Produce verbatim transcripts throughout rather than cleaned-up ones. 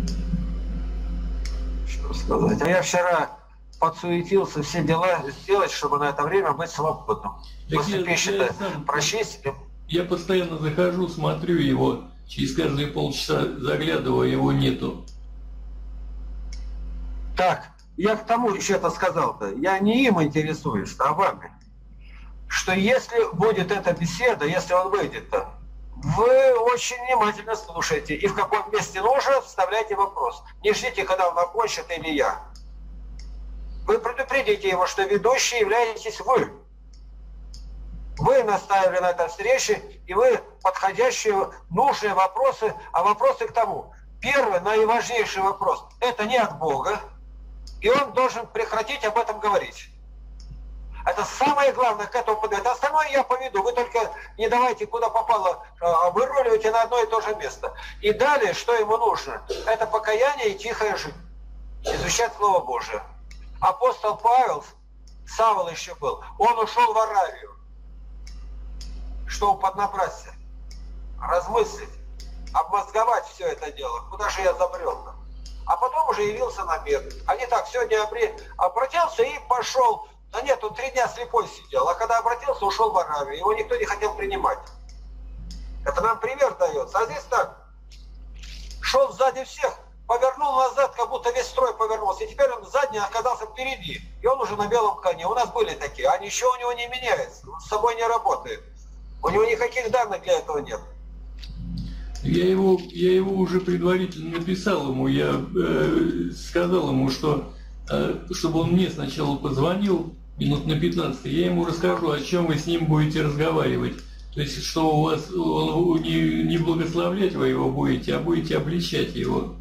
Что сказать? А я вчера подсуетился все дела сделать, чтобы на это время быть свободным. Так После я, пищи-то я сам, прочесть. Я постоянно захожу, смотрю его, через каждые полчаса заглядываю, его нету. Так, я к тому еще это сказал-то. Я не им интересуюсь, а вами. Что если будет эта беседа, если он выйдет-то, вы очень внимательно слушаете. И в каком месте нужно, вставляйте вопрос. Не ждите, когда он окончит или я. Вы предупредите его, что ведущий являетесь вы. Вы наставили на этой встрече, и вы подходящие, нужные вопросы, а вопросы к тому. Первый, наиважнейший вопрос, это не от Бога, и он должен прекратить об этом говорить. Это самое главное к этому подойти. Остальное я поведу. Вы только не давайте куда попало, выруливайте на одно и то же место. И далее, что ему нужно? Это покаяние и тихая жизнь. Изучать Слово Божие. Апостол Павел, Савл еще был, он ушел в Аравию, чтобы поднабраться, размыслить, обмозговать все это дело. Куда же я забрел-то? А потом уже явился на мир. А не так, сегодня обратился и пошел. Да нет, он три дня слепой сидел, а когда обратился, ушел в Аравию. Его никто не хотел принимать. Это нам пример дается. А здесь так. Шел сзади всех, повернул назад, как будто весь строй повернулся. И теперь он сзади оказался впереди. И он уже на белом коне. У нас были такие. А ничего у него не меняется. Он с собой не работает. У него никаких данных для этого нет. Я его, я его уже предварительно написал ему. Я э, сказал ему, что э, чтобы он мне сначала позвонил минут на пятнадцать. Я ему расскажу, о чем вы с ним будете разговаривать. То есть, что у вас он, не, не благословлять вы его будете, а будете обличать его.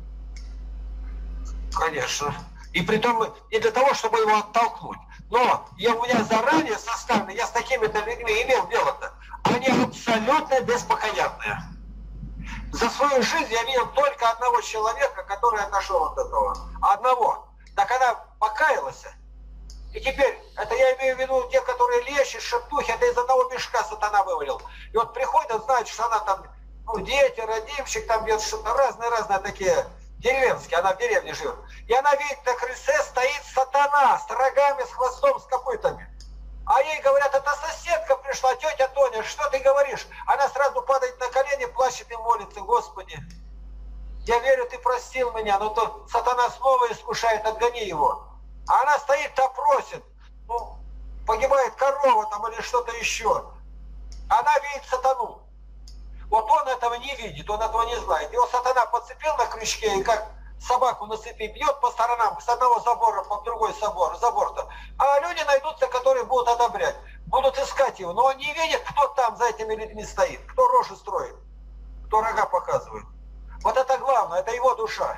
Конечно. И притом не для того, чтобы его оттолкнуть. Но я, у меня заранее составлено, я с такими-то людьми имел дело-то. Они абсолютно беспокоятные. За свою жизнь я видел только одного человека, который отошел от этого. Одного. Так она покаялась. И теперь, это я имею в виду те, которые лечат, шептухи, это из одного мешка сатана вывалил. И вот приходит, он знает, что она там, ну, дети, родимчик, там бьет что-то, разные-разные такие, деревенские, она в деревне живет. И она видит, на крыльце стоит сатана с рогами, с хвостом, с копытами. А ей говорят, это соседка пришла, тетя Тоня, что ты говоришь? Она сразу падает на колени, плачет и молится, Господи, я верю, ты простил меня, но то сатана снова искушает, отгони его. А она стоит-то просит, ну, погибает корова там или что-то еще. Она видит сатану. Вот он этого не видит, он этого не знает. Его сатана подцепил на крючке и как собаку на цепи бьет по сторонам, с одного забора по другой забор, забор-то. А люди найдутся, которые будут одобрять, будут искать его. Но он не видит, кто там за этими людьми стоит, кто рожи строит, кто рога показывает. Вот это главное, это его душа.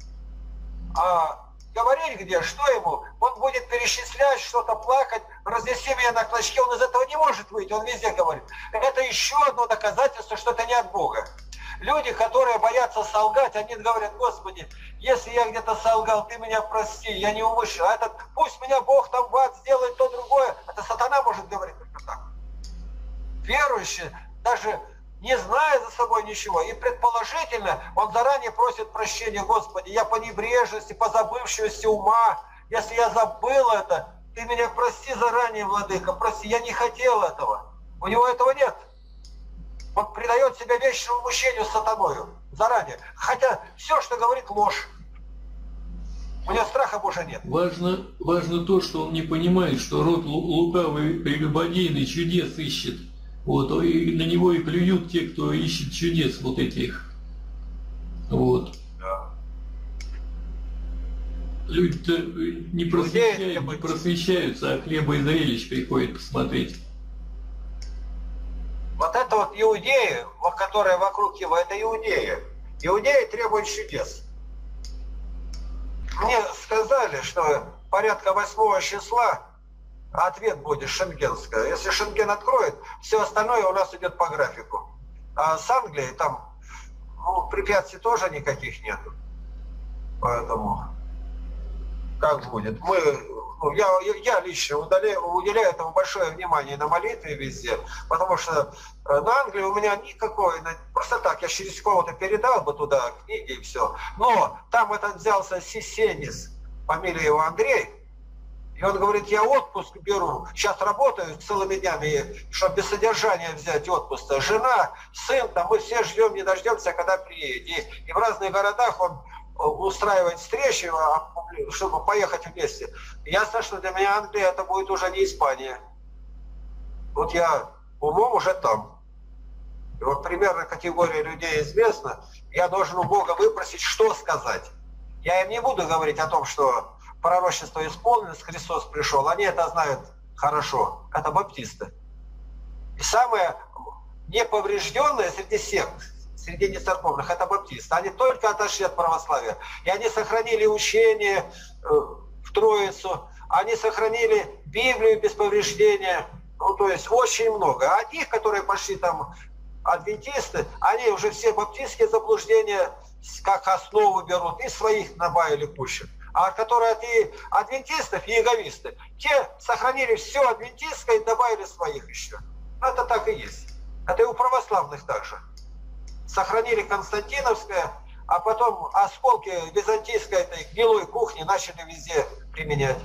А говорить где, что ему? Он будет перечислять, что-то плакать, разнеси меня на клочке, он из этого не может выйти, он везде говорит. Это еще одно доказательство, что это не от Бога. Люди, которые боятся солгать, они говорят, Господи, если я где-то солгал, ты меня прости, я не умышленно. А этот, пусть меня Бог там в ад сделает то другое, это сатана может говорить только так. Верующий, даже не зная за собой ничего, и предположительно, он заранее просит прощения, Господи, я по небрежности, по забывчивости ума, если я забыл это, ты меня прости заранее, Владыка, прости, я не хотел этого. У него этого нет. Он предает себя вечному мучению с сатаною заранее. Хотя все, что говорит, ложь. У него страха Божия нет. Важно, важно то, что он не понимает, что род лукавый, прелюбодейный чудес ищет. Вот, и на него и клюют те, кто ищет чудес вот этих. Вот. Да. Люди-то не просвещают, не просвещаются, а хлеба и зрелищ приходят посмотреть. Вот это вот иудеи, которая вокруг его, это иудеи. Иудеи требуют чудес. Мне сказали, что порядка восьмого числа ответ будет шенгенское. Если Шенген откроет, все остальное у нас идет по графику. А с Англией там, ну, препятствий тоже никаких нету. Поэтому как будет. Мы, ну, я, я лично удаляю, уделяю этому большое внимание на молитве везде, потому что на Англию у меня никакой, просто так, я через кого-то передал бы туда книги и все. Но там этот взялся Сисенис, фамилия его Андрей, и он говорит, я отпуск беру, сейчас работаю целыми днями, чтобы без содержания взять отпуск. Жена, сын, там мы все ждем, не дождемся, когда приедет. И, и в разных городах он устраивает встречи, чтобы поехать вместе. Ясно, что для меня Англия это будет уже не Испания. Вот я умом уже там. И вот примерно категория людей известна. Я должен у Бога выпросить, что сказать. Я им не буду говорить о том, что пророчество исполнилось, Христос пришел. Они это знают хорошо. Это баптисты. И самое неповрежденное среди сект, среди нецерковных, это баптисты. Они только отошли от православия. И они сохранили учение э, в Троицу. Они сохранили Библию без повреждения. Ну, то есть очень много. А тех, которые пошли там, адвентисты, они уже все баптистские заблуждения как основу берут и своих добавили кучу. А которые от адвентистов, иеговисты, те сохранили все адвентистское и добавили своих еще. Это так и есть. Это и у православных также. Сохранили константиновское, а потом осколки византийской этой гнилой кухни начали везде применять.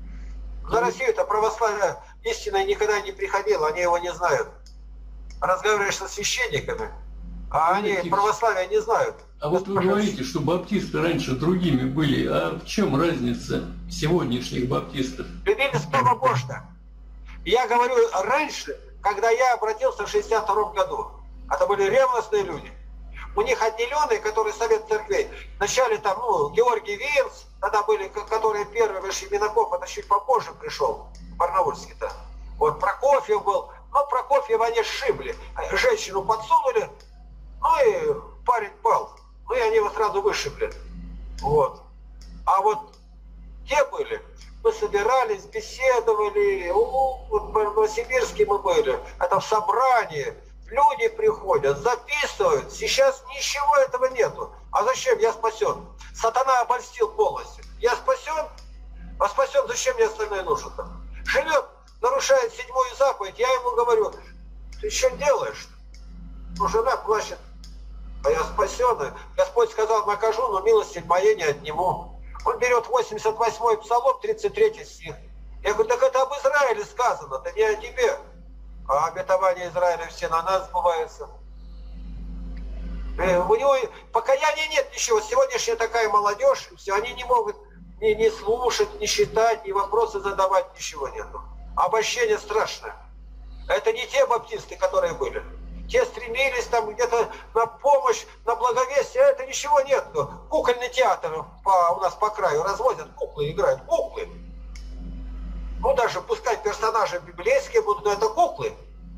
За Россию это православие истинное никогда не приходило, они его не знают. Разговариваешь со священниками, а они православие не знают. А вот вы говорите, что баптисты раньше другими были. А в чем разница сегодняшних баптистов? Любили Слово Божье. Я говорю раньше, когда я обратился в шестьдесят втором году. Это были ревностные люди. У них отделенные, которые Совет Церквей. Вначале там, ну, Георгий Винц, тогда были, которые первые вышли, Минаков, это чуть попозже пришел, Барнаульский-то. Вот Прокофьев был. Но Прокофьева они сшибли. Женщину подсунули, ну и парень пал. Ну и они его сразу вышибли. Вот. А вот те были, мы собирались, беседовали, вот в Новосибирске мы были, это в собрании, люди приходят, записывают, сейчас ничего этого нету. А зачем? Я спасен. Сатана обольстил полностью. Я спасен, а спасен, зачем мне остальное нужно-то? Живет, нарушает седьмую заповедь, я ему говорю, ты что делаешь? Ну, жена плачет. А я спасенный. Господь сказал, накажу, но милости моей не отниму. Он берет восемьдесят восьмой псалом, тридцать третий стих. Я говорю, так это об Израиле сказано, это не о тебе. А обетование Израиля все на нас сбываются. И у него покаяния нет ничего. Сегодняшняя такая молодежь, все, они не могут ни, ни слушать, ни считать, ни вопросы задавать, ничего нету. Обольщение страшное. Это не те баптисты, которые были. Те стремились там где-то на помощь, на благовестие, а это ничего нет. Кукольный театр по, у нас по краю разводят, куклы играют, куклы. Ну даже пускай персонажи библейские будут, но это куклы.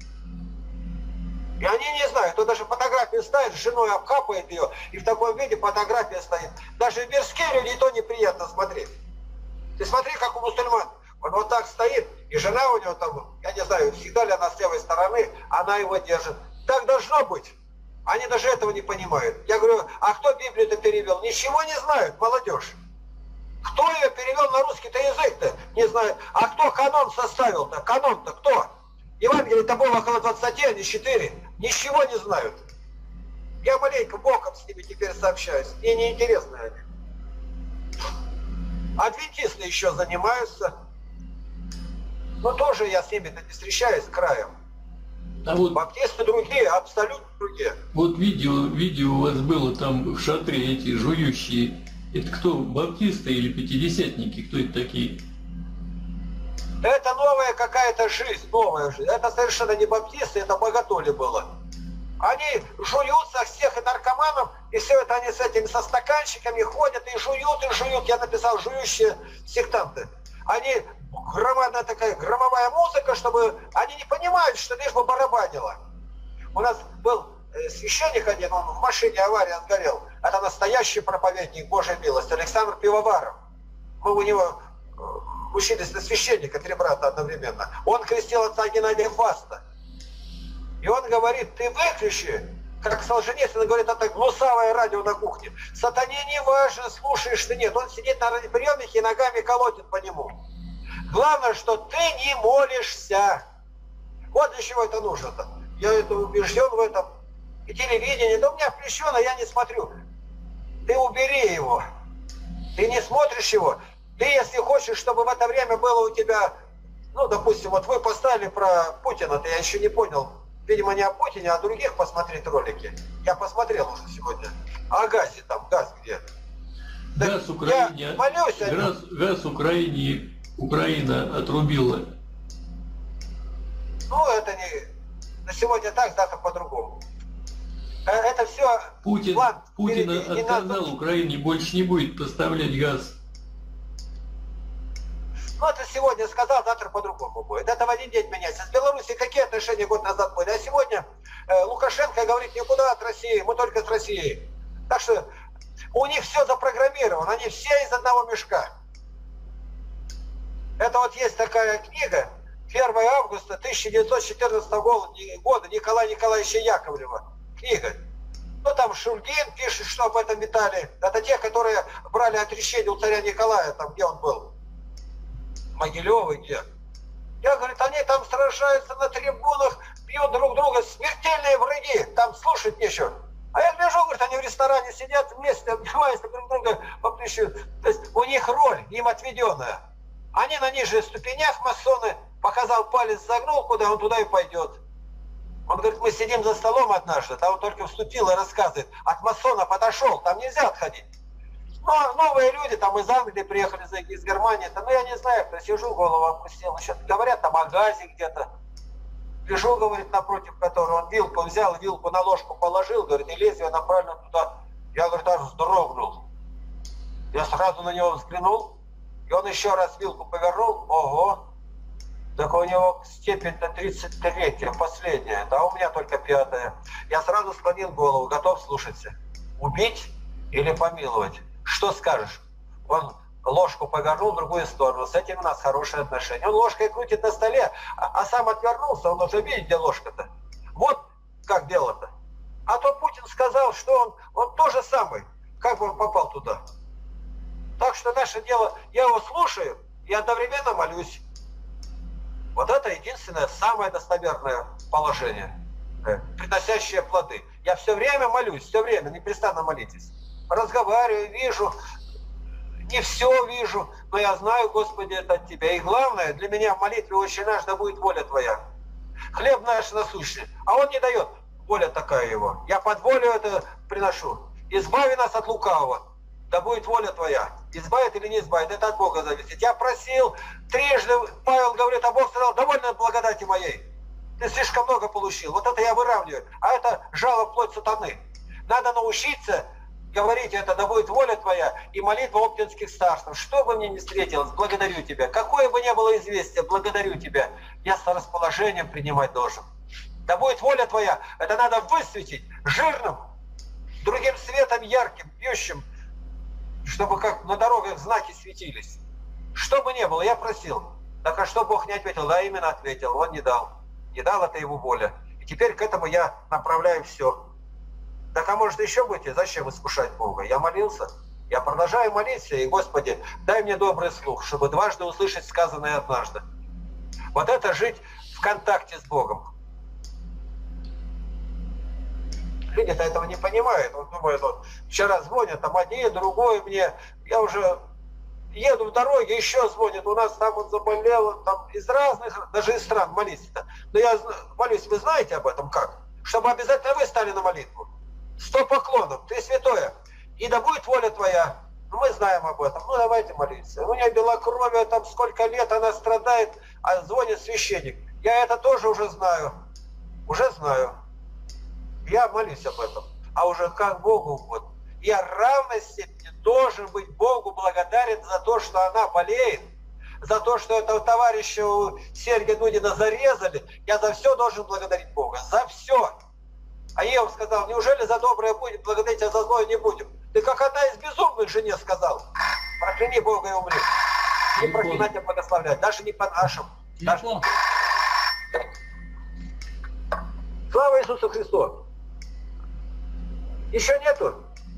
И они не знают, то даже фотографию ставит, с женой обкапывает ее, и в таком виде фотография стоит. Даже мирские люди и то неприятно смотреть. Ты смотри, как у мусульман. Он вот так стоит, и жена у него там, я не знаю, всегда ли она с левой стороны, она его держит. Так должно быть. Они даже этого не понимают. Я говорю, а кто Библию-то перевел? Ничего не знают, молодежь. Кто ее перевел на русский-то язык-то? Не знаю. А кто канон составил-то? Канон-то кто? Евангелие-то было около двадцати, а не четыре. Ничего не знают. Я маленько боком с ними теперь сообщаюсь. Мне неинтересно они. Адвентисты еще занимаются. Но тоже я с ними-то не встречаюсь краем. А вот, баптисты другие, абсолютно другие. Вот видео, видео у вас было там в шатре, эти жующие. Это кто, баптисты или пятидесятники? Кто это такие? Это новая какая-то жизнь, новая жизнь. Это совершенно не баптисты, это богатоли было. Они жуют со всех и наркоманов, и все это они с этими, со стаканчиками ходят и жуют, и жуют. Я написал «жующие сектанты». Они, громадная такая громовая музыка, чтобы... Они не понимают, что лишь бы барабанило. У нас был священник один, он в машине авария сгорел. Это настоящий проповедник Божьей милости, Александр Пивоваров. Мы у него учились на священника, три брата одновременно. Он крестил отца Геннадия Фаста. И он говорит, ты выключи как Солженицын говорит, это гнусавое радио на кухне. Сатане не важно, слушаешь ты, нет. Он сидит на радиоприемнике и ногами колотит по нему. Главное, что ты не молишься. Вот для чего это нужно-то. Я это убежден в этом. И телевидение, да у меня включено, я не смотрю. Ты убери его. Ты не смотришь его. Ты, если хочешь, чтобы в это время было у тебя, ну, допустим, вот вы поставили про Путина-то, я еще не понял. Видимо, не о Путине, а о других посмотреть ролики. Я посмотрел уже сегодня. А о газе там, газ где? Газ Украине, я молюсь о газ, газ Украине, Украина отрубила. Ну, это не... На сегодня так, завтра по-другому. Это все... Путин, план, Путин не, не отказал надо... Украине, больше не будет поставлять газ. Ну, это сегодня сказал, завтра по-другому будет. Это в один день меняется. С Беларусью какие отношения год назад были? А сегодня э, Лукашенко говорит, никуда от России, мы только с Россией. Так что у них все запрограммировано, они все из одного мешка. Это вот есть такая книга, первое августа тысяча девятьсот четырнадцатого года Николая Николаевича Яковлева. Книга. Ну, там Шульгин пишет, что об этом метали. Это те, которые брали отречение у царя Николая, там, где он был. Могилевый где. Я, говорит, они там сражаются на трибунах, бьют друг друга, смертельные враги, там слушать нечего. А я гляжу, говорит, они в ресторане сидят вместе, обнимаются друг друга по плечу. То есть у них роль им отведенная. Они на нижних ступенях, масоны, показал палец, загнул, куда он туда и пойдет. Он говорит, мы сидим за столом однажды, там он только вступил и рассказывает, от масона подошел, там нельзя отходить. Ну, новые люди, там из Англии приехали, из Германии, там, ну, я не знаю, кто, сижу, голову опустил. Сейчас говорят, там о газе где-то. Лежу, говорит, напротив которого он вилку взял, вилку на ложку положил, говорит, и лезвие направлено туда. Я, говорит, аж вздрогнул. Я сразу на него взглянул, и он еще раз вилку повернул, ого. Так у него степень-то тридцать третья, последняя, да, у меня только пятая. Я сразу склонил голову, готов слушаться. Убить или помиловать? Что скажешь? Он ложку повернул в другую сторону. С этим у нас хорошие отношения. Он ложкой крутит на столе, а, а сам отвернулся. Он уже видит, где ложка-то. Вот как дело-то. А то Путин сказал, что он, он тоже самый. Как бы он попал туда? Так что наше дело, я его слушаю и одновременно молюсь. Вот это единственное, самое достоверное положение, приносящее плоды. Я все время молюсь, все время, непрестанно молитесь. Разговариваю, вижу, не все вижу, но я знаю, Господи, это от Тебя. И главное, для меня в молитве «Отче наш, да будет воля Твоя». Хлеб наш насущный, а Он не дает, воля такая Его. Я под волю это приношу. Избави нас от лукавого, да будет воля Твоя. Избавит или не избавит, это от Бога зависит. Я просил трижды, Павел говорит, а Бог сказал, довольно благодати моей. Ты слишком много получил. Вот это я выравниваю. А это жало вплоть сатаны. Надо научиться говорить это, да будет воля Твоя, и молитва оптинских старцев. Что бы мне ни встретилось, благодарю Тебя. Какое бы ни было известие, благодарю Тебя. Я с расположением принимать должен. Да будет воля Твоя. Это надо высветить жирным, другим светом ярким, бьющим, чтобы как на дорогах знаки светились. Что бы ни было, я просил. Так а что Бог не ответил? Да, именно ответил. Он не дал. Не дал, это Его воля. И теперь к этому я направляю все. Так а может еще будете? Зачем искушать Бога? Я молился. Я продолжаю молиться. И, Господи, дай мне добрый слух, чтобы дважды услышать сказанное однажды. Вот это жить в контакте с Богом. Люди-то этого не понимают. Он думает, вот, вчера звонят, там один, другой мне. Я уже еду в дороге, еще звонят. У нас там он заболел, там из разных, даже из стран молиться-то. Но я молюсь, вы знаете об этом как? Чтобы обязательно вы стали на молитву. Сто поклонов, Ты святое. И да будет воля Твоя. Ну, мы знаем об этом. Ну, давайте молиться. У нее белокровие, там сколько лет она страдает, а звонит священник. Я это тоже уже знаю. Уже знаю. Я молюсь об этом. А уже как Богу угодно. Я в равной степени должен быть Богу благодарен за то, что она болеет. За то, что этого товарища Сергея Дудина зарезали. Я за все должен благодарить Бога. За все. А Ева сказал, неужели за доброе будет благодарить, а за злое не будем? Ты как одна из безумных жене сказал. Прокляни Бога и умри. Не проклинать, а благословлять. Даже не по нашим. Даже... Слава Иисусу Христу! Еще нету?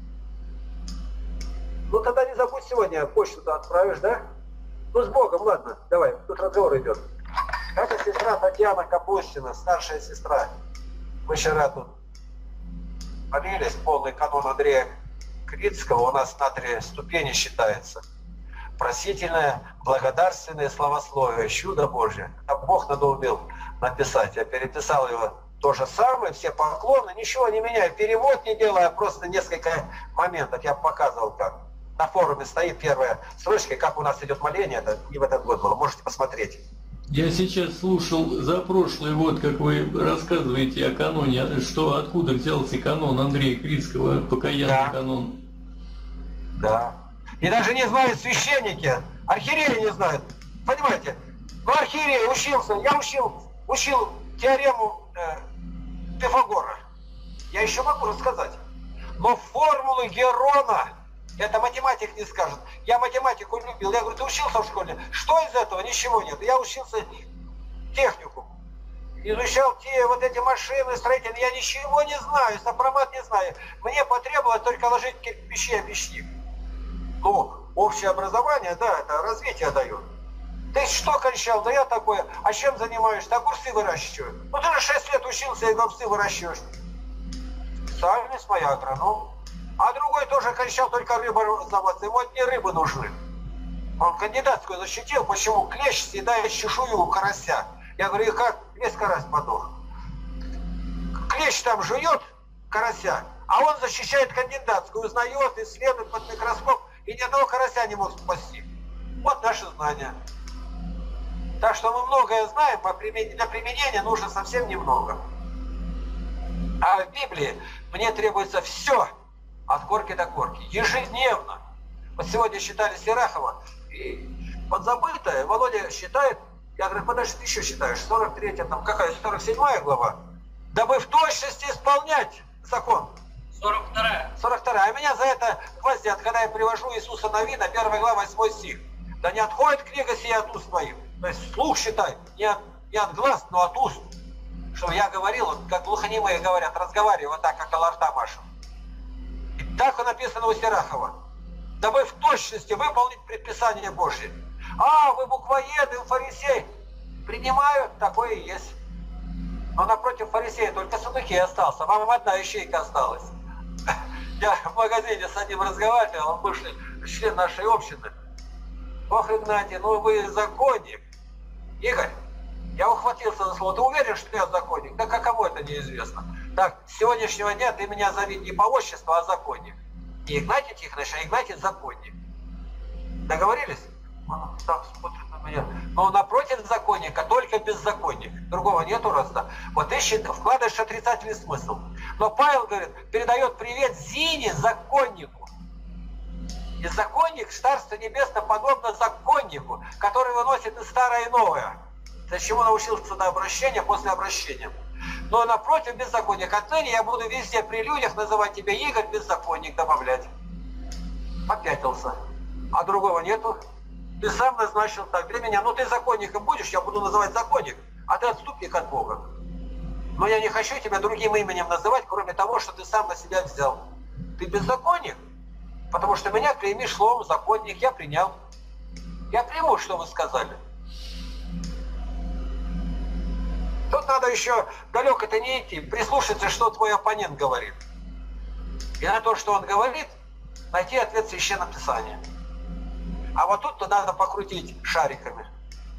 Ну тогда не забудь сегодня почту отправишь, да? Ну с Богом, ладно, давай, тут разговор идет. Это сестра Татьяна Капустина, старшая сестра. Мы вчера тут молились, полный канон Андрея Крицкого, у нас на три ступени считается. Просительное, благодарственное словословие, чудо Божье. Там Бог надоумил написать. Я переписал его то же самое, все поклоны, ничего не меняю, перевод не делаю, просто несколько моментов я показывал как. На форуме стоит первая строчка, как у нас идет моление, это не в этот год было, можете посмотреть. Я сейчас слушал за прошлый год, как вы рассказываете о каноне, что откуда взялся канон Андрея Крицкого, покаянный да. канон. Да. И даже не знают священники, архиереи не знают. Понимаете? Ну, архиерей учился, я учил, учил теорему э, Пифагора. Я еще могу рассказать. Но формулы Герона, это математик не скажет. Я математику любил. Я говорю, ты учился в школе? Что из этого? Ничего нет. Я учился технику. Изучал те вот эти машины строительные. Я ничего не знаю, сопромат не знаю. Мне потребовалось только ложить кирпичи и объяснить. Ну, общее образование, да, это развитие дает. Ты что кончал? Да я такое. А чем занимаешься? Огурцы выращиваю. Ну, ты же шесть лет учился и огурцы выращиваешь. Специальность моя, агроном. А другой тоже кончал только рыбозавод. Ему одни рыбы нужны. Он кандидатскую защитил, почему клещ съедает чешую у карася. Я говорю, и как? Весь карась подох. Клещ там жует карася, а он защищает кандидатскую, узнает, исследует под микроскоп, и ни одного карася не мог спасти. Вот наши знания. Так что мы многое знаем, а для применения нужно совсем немного. А в Библии мне требуется все, от корки до корки, ежедневно. Вот сегодня считали Сирахова, и подзабытое, Володя считает, я говорю, подожди, ты еще считаешь, сорок третья, там какая, сорок седьмая глава, дабы в точности исполнять закон. сорок вторая. сорок вторая. А меня за это гвоздят, когда я привожу Иисуса Навина, первая глава, восьмой стих. Да не отходит книга сия от уст моих. То есть слух считай, не от, не от глаз, но от уст. Что я говорил, вот, как глухонемые говорят, разговариваю вот так, как аларта машу. И так написано у Сирахова. Дабы в точности выполнить предписание Божье. А, вы буквоеды, вы фарисей. Принимаю, такое и есть. Но напротив фарисея только сундуки остался. Вам одна ищейка осталась. Я в магазине с одним разговаривал, он бывший член нашей общины. Ох, Игнатий, ну вы законник. Игорь, я ухватился за слово. Ты уверен, что я законник? Да кому это неизвестно. Так, с сегодняшнего дня ты меня зови не по отчеству, а законник. Не Игнатий Тихонович, а Игнатий законник. Договорились? Он так смотрит на меня. Но напротив законника только беззаконник. Другого нету роста. Вот ты вкладываешь отрицательный смысл. Но Павел говорит, передает привет Зине, законнику. И законник, Царство Небесное, подобно законнику, который выносит и старое, и новое. Зачем он научился до обращения, после обращения. Но напротив беззаконник. Отныне я буду везде при людях называть тебя Игорь, беззаконник, добавлять. Попятился. А другого нету. Ты сам назначил так для меня. Ну ты законником будешь, я буду называть законник, а ты отступник от Бога. Но я не хочу тебя другим именем называть, кроме того, что ты сам на себя взял. Ты беззаконник, потому что меня клеймишь словом законник, я принял. Я приму, что вы сказали. Тут надо еще далеко-то не идти, прислушаться, что твой оппонент говорит. И на то, что он говорит, найти ответ в Священном Писании. А вот тут-то надо покрутить шариками.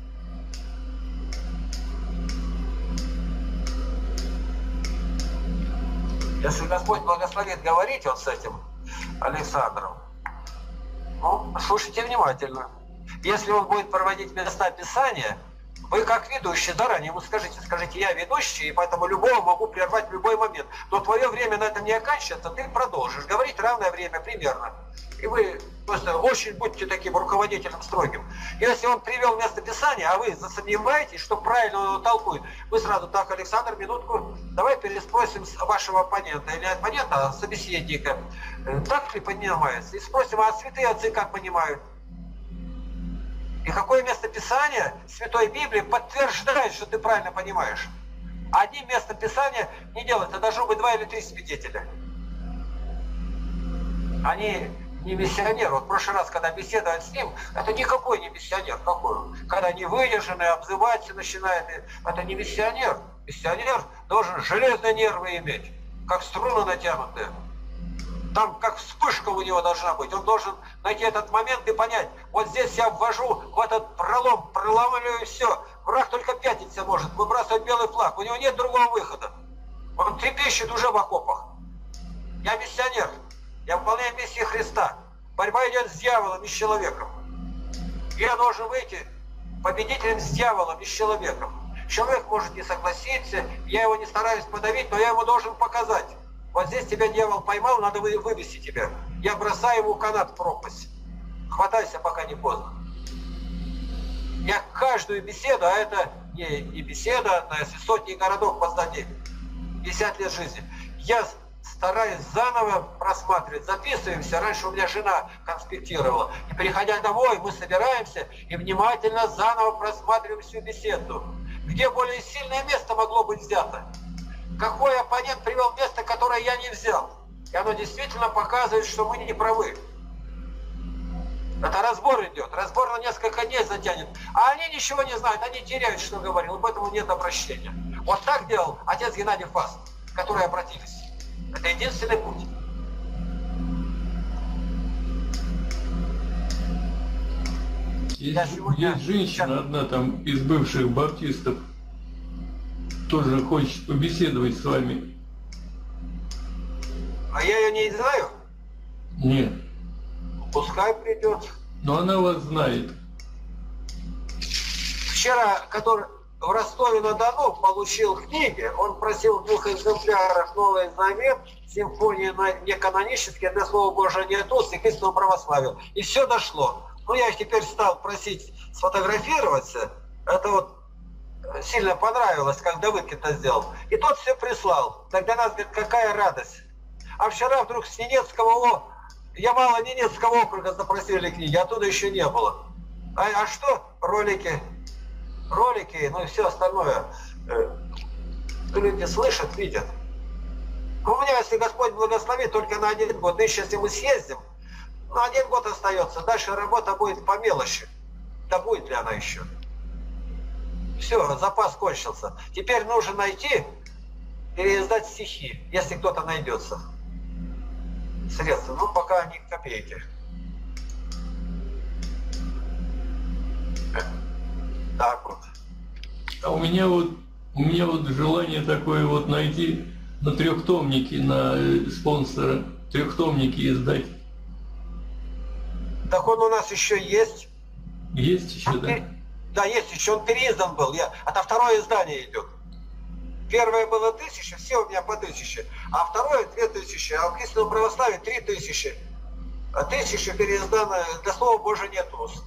Если Господь благословит говорить вот с этим Александром, ну, слушайте внимательно. Если он будет проводить места Писания, вы как ведущий заранее ему скажите, скажите, я ведущий, и поэтому любого могу прервать в любой момент. Но твое время на этом не оканчивается, ты продолжишь говорить равное время примерно. И вы просто очень будьте таким руководителем строгим. Если он привел место Писания, а вы засомневаетесь, что правильно он его толкует, вы сразу, так, Александр, минутку, давай переспросим вашего оппонента, или оппонента, а собеседника, так ли понимается, и спросим, а святые отцы как понимают? И какое место Писания Святой Библии подтверждает, что ты правильно понимаешь. Одним местом Писания не делается, должно быть два или три свидетеля. Они не миссионер. Вот в прошлый раз, когда беседовать с ним, это никакой не миссионер. Какой? Когда не выдержанный, обзываться начинает, это не миссионер. Миссионер должен железные нервы иметь, как струны натянутые. Там как вспышка у него должна быть. Он должен найти этот момент и понять, вот здесь я ввожу в этот пролом, проломлю и все. Враг только пятиться может, выбрасывать белый флаг. У него нет другого выхода. Он трепещет уже в окопах. Я миссионер. Я выполняю миссию Христа. Борьба идет с дьяволом и с человеком. Я должен выйти победителем с дьяволом и с человеком. Человек может не согласиться, я его не стараюсь подавить, но я ему должен показать. Вот здесь тебя дьявол поймал, надо вывести тебя. Я бросаю ему канат в пропасть. Хватайся, пока не поздно. Я каждую беседу, а это не, не беседа, а если сотни городов познать, пятьдесят лет жизни, я стараюсь заново просматривать, записываемся. Раньше у меня жена конспектировала. И приходя домой, мы собираемся и внимательно заново просматриваем всю беседу. Где более сильное место могло быть взято? Какой оппонент привел место, которое я не взял? И оно действительно показывает, что мы не правы. Это разбор идет. Разбор на несколько дней затянет. А они ничего не знают, они теряют, что говорил, и поэтому нет обращения. Вот так делал отец Геннадий Фаст, которые обратились. Это единственный путь. Есть, сегодня... есть женщина одна там из бывших баптистов, тоже хочет побеседовать с вами. А я ее не знаю? Нет. Пускай придет. Но она вас знает. Вчера, который в Ростове-на-Дону получил книги, он просил в двух экземплярах Новый Завет, симфонии неканонические, для Слова Божия нет уст и к истинному православию. И все дошло. Ну, я их теперь стал просить сфотографироваться. Это вот сильно понравилось, как Давыдки это сделал. И тот все прислал. Так для нас, говорит, какая радость. А вчера вдруг с Ненецкого, Ямало-Ненецкого округа запросили книги, оттуда еще не было. А, а что? Ролики. Ролики, ну и все остальное. Люди слышат, видят. У меня, если Господь благословит, только на один год. Еще если мы съездим, ну, один год остается. Дальше работа будет по мелочи. Да будет ли она еще? Все, запас кончился. Теперь нужно найти, переиздать стихи, если кто-то найдется. Средства. Ну, пока они копейки. Так вот. А у меня вот, у меня вот желание такое вот найти на трехтомнике, на спонсора, трехтомники издать. Так он у нас еще есть. Есть еще, он да? Пере... Да, есть еще, он переиздан был. Я... Это второе издание идет. Первое было тысяча, все у меня по тысяче. А второе две тысячи. А в истинном православии три тысячи. А тысяча переиздано, для Слова Божия нет уст.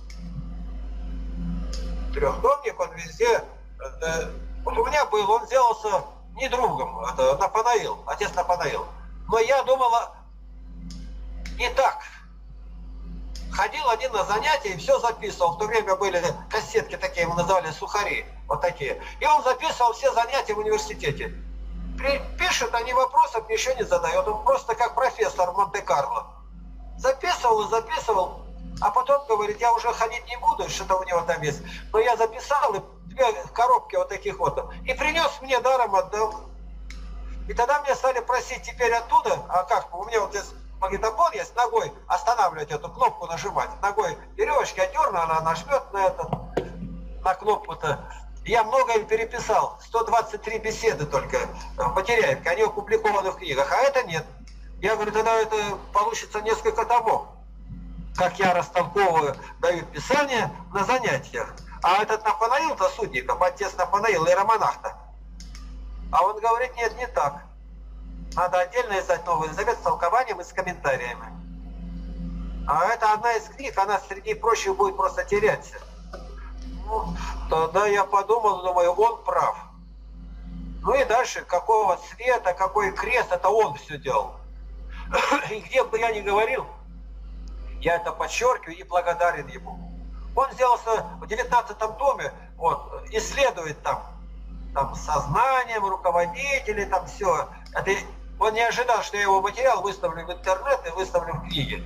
Трехтомник, он везде. Это... Вот у меня был, он сделался не другом, это Нафанаил, отец Нафанаил. Но я думала не так. Ходил один на занятия и все записывал. В то время были кассетки такие, мы называли сухари, вот такие. И он записывал все занятия в университете. Пишет, они вопросов ничего не задают. Он просто как профессор в Монте-Карло. Записывал и записывал. А потом говорит, я уже ходить не буду, что-то у него там есть. Но я записал, и две коробки вот таких вот. И принес мне, даром отдал. И тогда мне стали просить теперь оттуда, а как, у меня вот здесь магнитофон есть, ногой останавливать эту кнопку, нажимать. Ногой веревочки отдерну, она нажмет на это, на кнопку-то. Я многое переписал. сто двадцать три беседы только потеряют, они опубликованы в книгах, а это нет. Я говорю, тогда это получится несколько томов. Как я растолковываю, дают писание на занятиях. А этот Нафанаил-то Судников, отец Нафанаил, иеромонах-то. А он говорит, нет, не так. Надо отдельно издать Новый Завет с толкованием и с комментариями. А это одна из книг, она среди прочих будет просто теряться. Ну, тогда я подумал, думаю, он прав. Ну и дальше, какого цвета, какой крест, это он все делал. И где бы я ни говорил, я это подчеркиваю и благодарен ему. Он сделался в девятнадцатом томе, вот, исследует там, там сознанием руководителей, там все. Это Он не ожидал, что я его материал выставлю в интернет и выставлю в книге.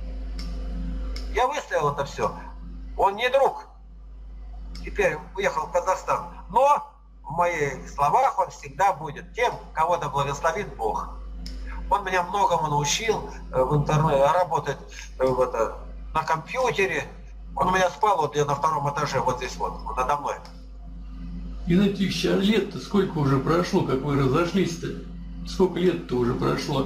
Я выставил это все. Он не друг. Теперь уехал в Казахстан. Но в моих словах он всегда будет тем, кого-то благословит Бог. Он меня многому научил в интернете, работать в это, на компьютере. Он у меня спал вот я на втором этаже, вот здесь вот, вот надо мной. Геннадий Тихонович, а лет-то сколько уже прошло, как вы разошлись-то? Сколько лет-то уже прошло?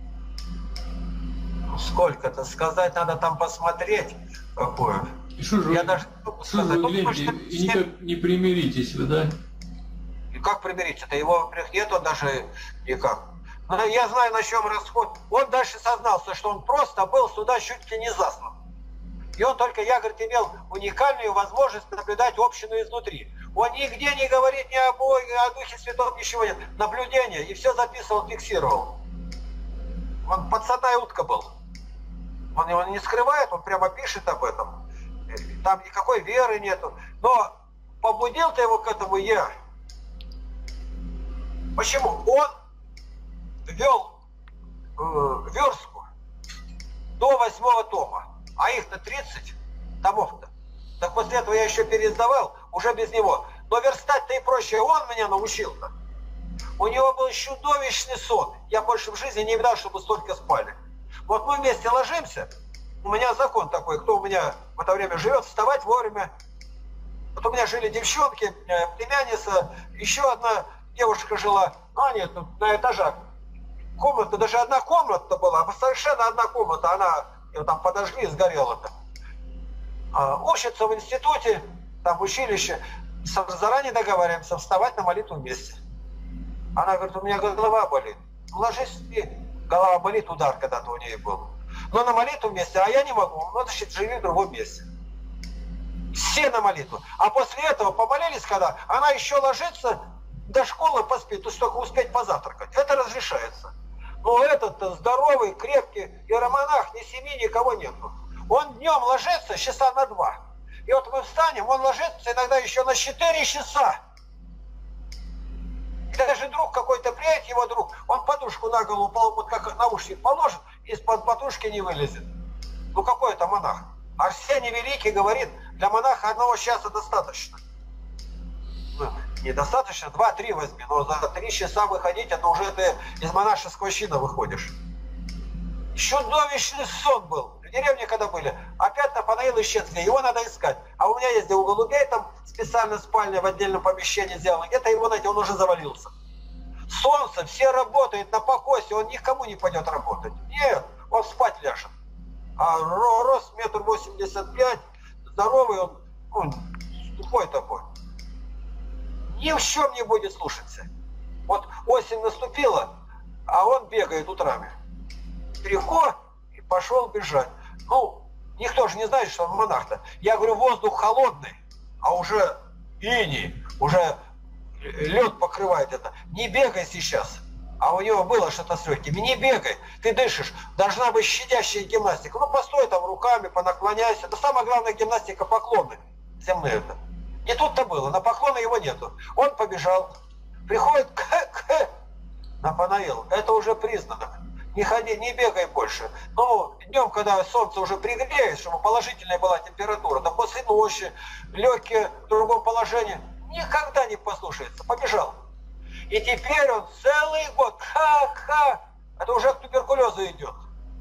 Сколько-то сказать, надо там посмотреть какое. И что же я вы, даже, что же вы глядите, и никак не примиритесь вы, да? И как примириться-то? Его нету даже никак. Но я знаю, на чем расход. Он дальше сознался, что он просто был сюда чуть ли не заслан. И он только, я, говорит, имел уникальную возможность наблюдать общину изнутри. Он нигде не говорит ни о Боге, ни о Духе Святом, ничего нет. Наблюдение. И все записывал, фиксировал. Он подсадная утка был. Он его не скрывает, он прямо пишет об этом. Там никакой веры нету. Но побудил-то его к этому я. Почему? Он вел э, верстку до восьмого тома. А их-то тридцать томов-то. Так после этого я еще переиздавал, уже без него. Но верстать-то и проще, он меня научил-то. У него был чудовищный сон. Я больше в жизни не видал, чтобы столько спали. Вот мы вместе ложимся. У меня закон такой, кто у меня в это время живет, вставать вовремя. Вот у меня жили девчонки, племянница, еще одна девушка жила. А нет, на этажах. Комната, даже одна комната была, совершенно одна комната, она ее там подожгли, сгорела-то. А, учится в институте, там в училище, заранее договариваемся вставать на молитву вместе. Она говорит, у меня голова болит. Ложись, спи. Голова болит, удар когда-то у нее был. Но на молитву вместе, а я не могу. Ну, значит, живи в другом месте. Все на молитву. А после этого помолились, когда она еще ложится, до школы поспит, то есть только успеть позавтракать. Это разрешается. Но этот здоровый, крепкий иеромонах, ни семьи, никого нету. Он днем ложится часа на два. И вот мы встанем, он ложится иногда еще на четыре часа. И даже друг какой-то приедет, его друг, он подушку на голову, вот как наушник положит, из-под подушки не вылезет. Ну какой это монах? Арсений Великий говорит, для монаха одного часа достаточно. Недостаточно, два-три возьми, но за три часа выходить, это уже ты из монашеского чина выходишь. Чудовищный сон был. В деревне когда были, опять Нафанаил исчез, его надо искать. А у меня есть где у голубей, там специально спальня в отдельном помещении сделана, где-то его найти, он уже завалился. Солнце, все работают на покосе, он никому не пойдет работать. Нет, он спать ляжет. А рост метр восемьдесят пять, здоровый он, он тупой такой. Ни в чем не будет слушаться. Вот осень наступила, а он бегает утрами. Трико и пошел бежать. Ну, никто же не знает, что он монах-то. Я говорю, воздух холодный, а уже иней, уже лед покрывает это. Не бегай сейчас. А у него было что-то с легкими. Не бегай, ты дышишь. Должна быть щадящая гимнастика. Ну, постой там руками, понаклоняйся. Да самая главная гимнастика — поклоны земные-то. Не тут-то было, на поклоны его нету. Он побежал, приходит к, к Нафанаил, это уже признано. Не ходи, не бегай больше. Но днем, когда солнце уже пригреет, чтобы положительная была температура, да после ночи, легкие в другом положении, никогда не послушается. Побежал. И теперь он целый год, ха-ха, это уже к туберкулезу идет.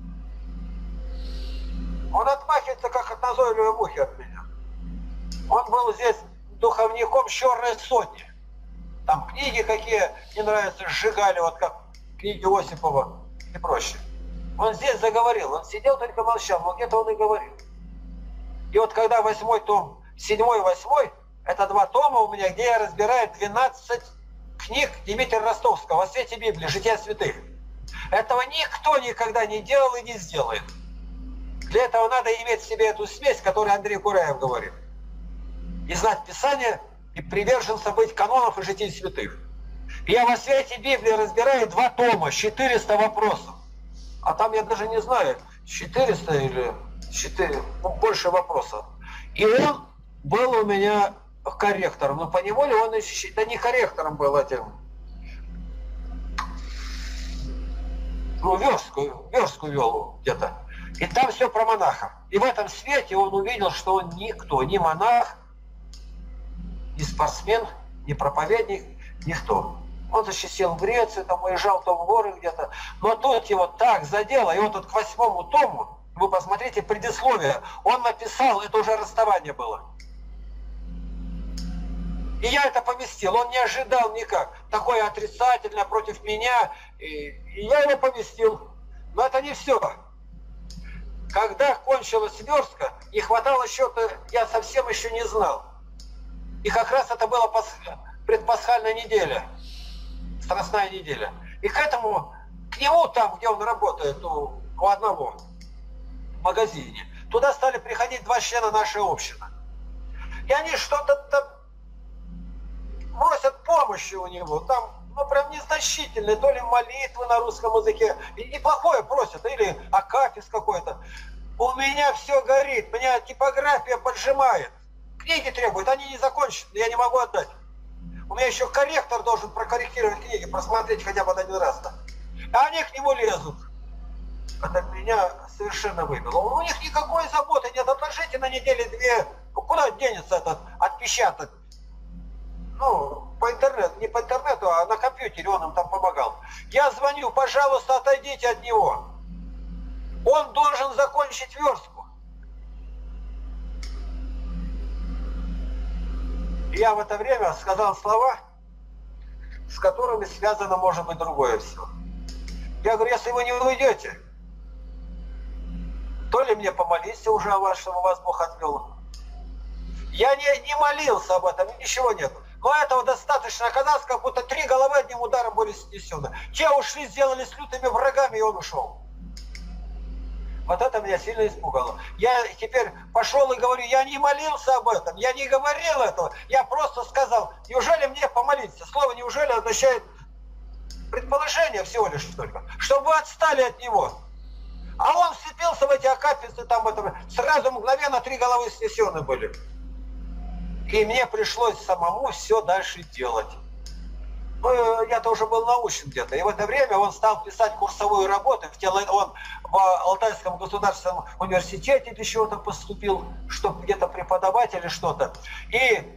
Он отмахивается, как от назойливой мухи от меня. Он был здесь духовником черной сотни. Там книги какие не нравятся, сжигали, вот как книги Осипова и прочее. Он здесь заговорил, он сидел, только молчал, но где-то он и говорил. И вот когда восьмой том, седьмой и восьмой, это два тома у меня, где я разбираю двенадцать книг Дмитрия Ростовского о свете Библии, жития святых. Этого никто никогда не делал и не сделает. Для этого надо иметь в себе эту смесь, которую Андрей Кураев говорит. И знать Писание, и приверженца быть канонов и житий святых. И я во свете Библии разбираю два тома, четыреста вопросов. А там я даже не знаю, четыреста или четыре, ну, больше вопросов. И он был у меня корректором. Но поневоле он еще, да не корректором был этим. ну, верстку, верстку вел где-то. И там все про монахов. И в этом свете он увидел, что он никто, ни монах, ни спортсмен, ни проповедник, никто. Он защитил в Грецию, там уезжал то в горы где-то. Но тут его так задело, и вот тут к восьмому тому, вы посмотрите предисловие, он написал, это уже расставание было. И я это поместил, он не ожидал никак. Такое отрицательное против меня, и, и я его поместил. Но это не все. Когда кончилась верстка, не хватало счета, я совсем еще не знал. И как раз это была предпасхальная неделя, страстная неделя. И к этому, к нему там, где он работает, у, у одного в магазине, туда стали приходить два члена нашей общины. И они что-то там просят помощи у него, там, ну, прям незначительные, то ли молитвы на русском языке, и неплохое просят, или акафист какой-то. У меня все горит, меня типография поджимает. Книги требуют, они не закончены, я не могу отдать. У меня еще корректор должен прокорректировать книги, просмотреть хотя бы один раз. -то. А они к нему лезут. Это меня совершенно выбило. У них никакой заботы нет, отложите на неделю две. Ну, куда денется этот отпечаток? Ну, по интернету, не по интернету, а на компьютере он им там помогал. Я звоню, пожалуйста, отойдите от него. Он должен закончить верстку. Я в это время сказал слова, с которыми связано, может быть, другое все. Я говорю, если вы не уйдете, то ли мне помолиться уже о вас, чтобы вас Бог отвел. Я не, не молился об этом, ничего нет. Но этого достаточно оказалось, как будто три головы одним ударом были снесены. Те ушли, сделались лютыми врагами, и он ушел. Вот это меня сильно испугало. Я теперь пошел и говорю, я не молился об этом, я не говорил этого. Я просто сказал, неужели мне помолиться? Слово «неужели» означает предположение всего лишь только. Чтобы вы отстали от него. А он вцепился в эти акафисты, там это, сразу мгновенно три головы снесены были. И мне пришлось самому все дальше делать. Ну, я-то уже был научен где-то. И в это время он стал писать курсовую работу. Он в Алтайском государственном университете для чего-то поступил, чтобы где-то преподавать или что-то. И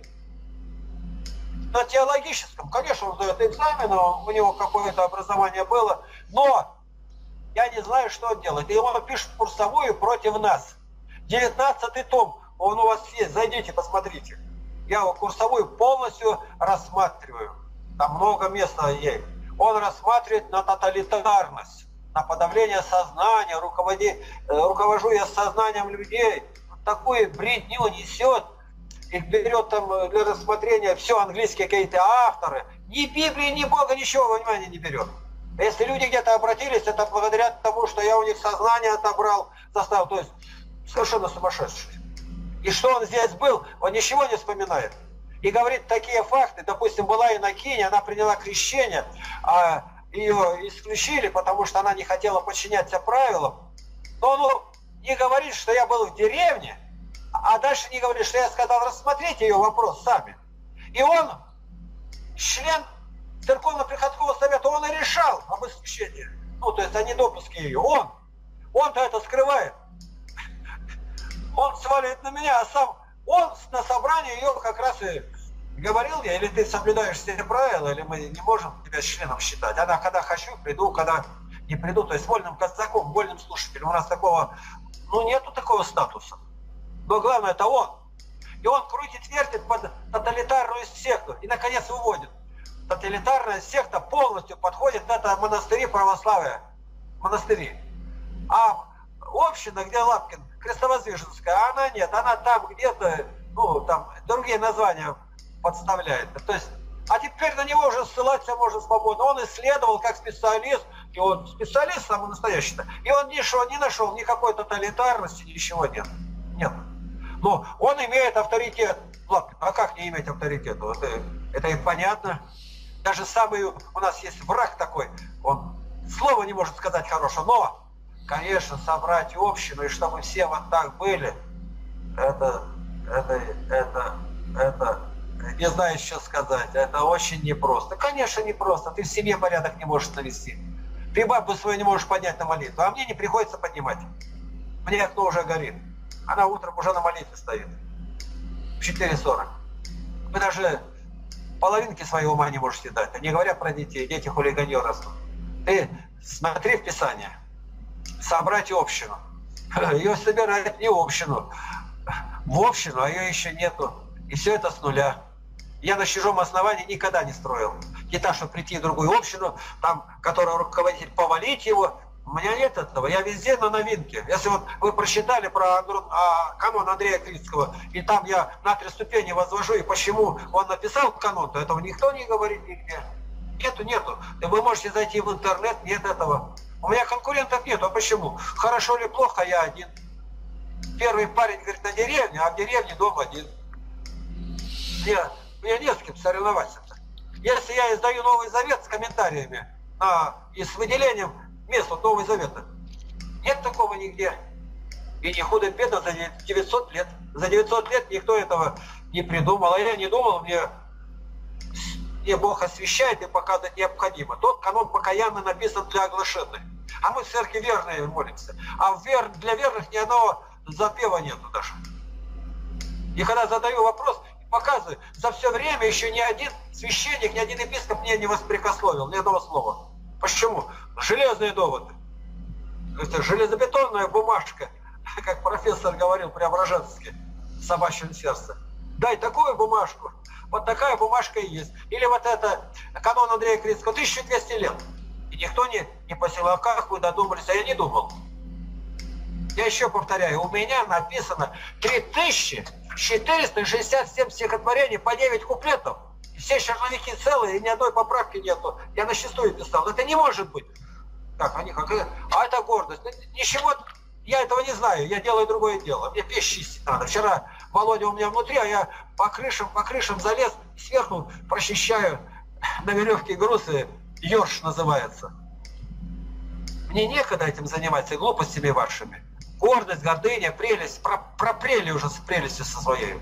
на теологическом, конечно, он сдает экзамен, у него какое-то образование было, но я не знаю, что он делает. И он пишет курсовую против нас. девятнадцатый том, он у вас есть, зайдите, посмотрите. Я его курсовую полностью рассматриваю. Там много места есть. Он рассматривает на тоталитарность, на подавление сознания, руководи, руковожу я сознанием людей. Такую бредню несет. И берет там для рассмотрения все английские какие-то авторы. Ни Библии, ни Бога, ничего внимания не берет. Если люди где-то обратились, это благодаря тому, что я у них сознание отобрал, заставил. То есть совершенно сумасшедший. И что он здесь был, он ничего не вспоминает. И говорит такие факты. Допустим, была инокиня, она приняла крещение, а ее исключили, потому что она не хотела подчиняться правилам. Но он не говорит, что я был в деревне, а дальше не говорит, что я сказал, рассмотрите ее вопрос сами. И он, член церковно-приходского совета, он и решал об исключении. Ну, то есть о недопуске ее. Он. Он-то это скрывает. Он сваливает на меня, а сам он на собрании ее как раз и говорил я, или ты соблюдаешь все правила, или мы не можем тебя членом считать. Она, когда хочу, приду, когда не приду, то есть вольным казаком, вольным слушателем. У нас такого, ну, нету такого статуса. Но главное, это он. И он крутит-вертит под тоталитарную секту и, наконец, выводит. Тоталитарная секта полностью подходит на это монастыри православия. Монастыри. А община, где Лапкин, Крестовоздвиженская, она нет. Она там где-то, ну, там другие названия подставляет. То есть, а теперь на него уже ссылаться можно свободно. Он исследовал как специалист, и он специалист самый настоящий-то. И он ничего не нашел, никакой тоталитарности, ничего нет. Нет. Но он имеет авторитет. Лапкин, а как не иметь авторитета? Это, это и понятно. Даже самый, у нас есть враг такой, он слова не может сказать хорошего, но, конечно, собрать общину, и чтобы все вот так были, это, это, это, это, не знаю, что сказать, это очень непросто. Конечно, непросто, ты в семье порядок не можешь навести. Ты бабу свою не можешь поднять на молитву, а мне не приходится поднимать. Мне окно уже горит. Она утром уже на молитве стоит. В четыре сорок. Вы даже половинки своего ума не можете дать. Не говоря про детей. Дети хулиганье растут. Ты смотри в Писание. Собрать общину. Ее собирают не в общину. В общину, а ее еще нету. И все это с нуля. Я на чужом основании никогда не строил. Не так, чтобы прийти в другую общину, там, которая руководитель, повалить его. У меня нет этого. Я везде на новинке. Если вот вы прочитали про а, канон Андрея Критского, и там я на три ступени возвожу, и почему он написал канон, то этого никто не говорит нигде. Нету, нету. И вы можете зайти в интернет, нет этого. У меня конкурентов нету. А почему? Хорошо или плохо, я один. Первый парень, говорит, на деревне, а в деревне дом один. Мне, мне не с кем соревноваться. Если я издаю Новый Завет с комментариями а, и с выделением мест от Нового Завета, нет такого нигде. И не худо-бедно за девятьсот лет. За девятьсот лет никто этого не придумал. А я не думал, мне, мне Бог освящает и показывает необходимо. Тот канон покаянно написан для оглашенных. А мы в церкви верные молимся. А в вер... для верных ни одного запева нету даже. И когда задаю вопрос, показываю, за все время еще ни один священник, ни один епископ мне не воспрекословил, ни одного слова. Почему? Железные доводы. Это железобетонная бумажка, как профессор говорил Преображенский, в собачьем сердце. Дай такую бумажку, вот такая бумажка и есть. Или вот это канон Андрея Критского, тысяча двести лет. И никто не, не посилал, а как вы додумались, а я не думал. Я еще повторяю, у меня написано три тысячи четыреста шестьдесят семь стихотворений по девять куплетов. Все черновики целые, и ни одной поправки нету. Я на шестую писал. Это не может быть. Как они, как а это гордость. Ничего, я этого не знаю. Я делаю другое дело. Мне печь чистить надо. Вчера Володя у меня внутри, а я по крышам, по крышам залез, сверху прочищаю на веревке грузы. Ёрш называется. Мне некогда этим заниматься глупостями вашими. Гордость, гордыня, прелесть. Про, пропрели уже с прелестью со своей.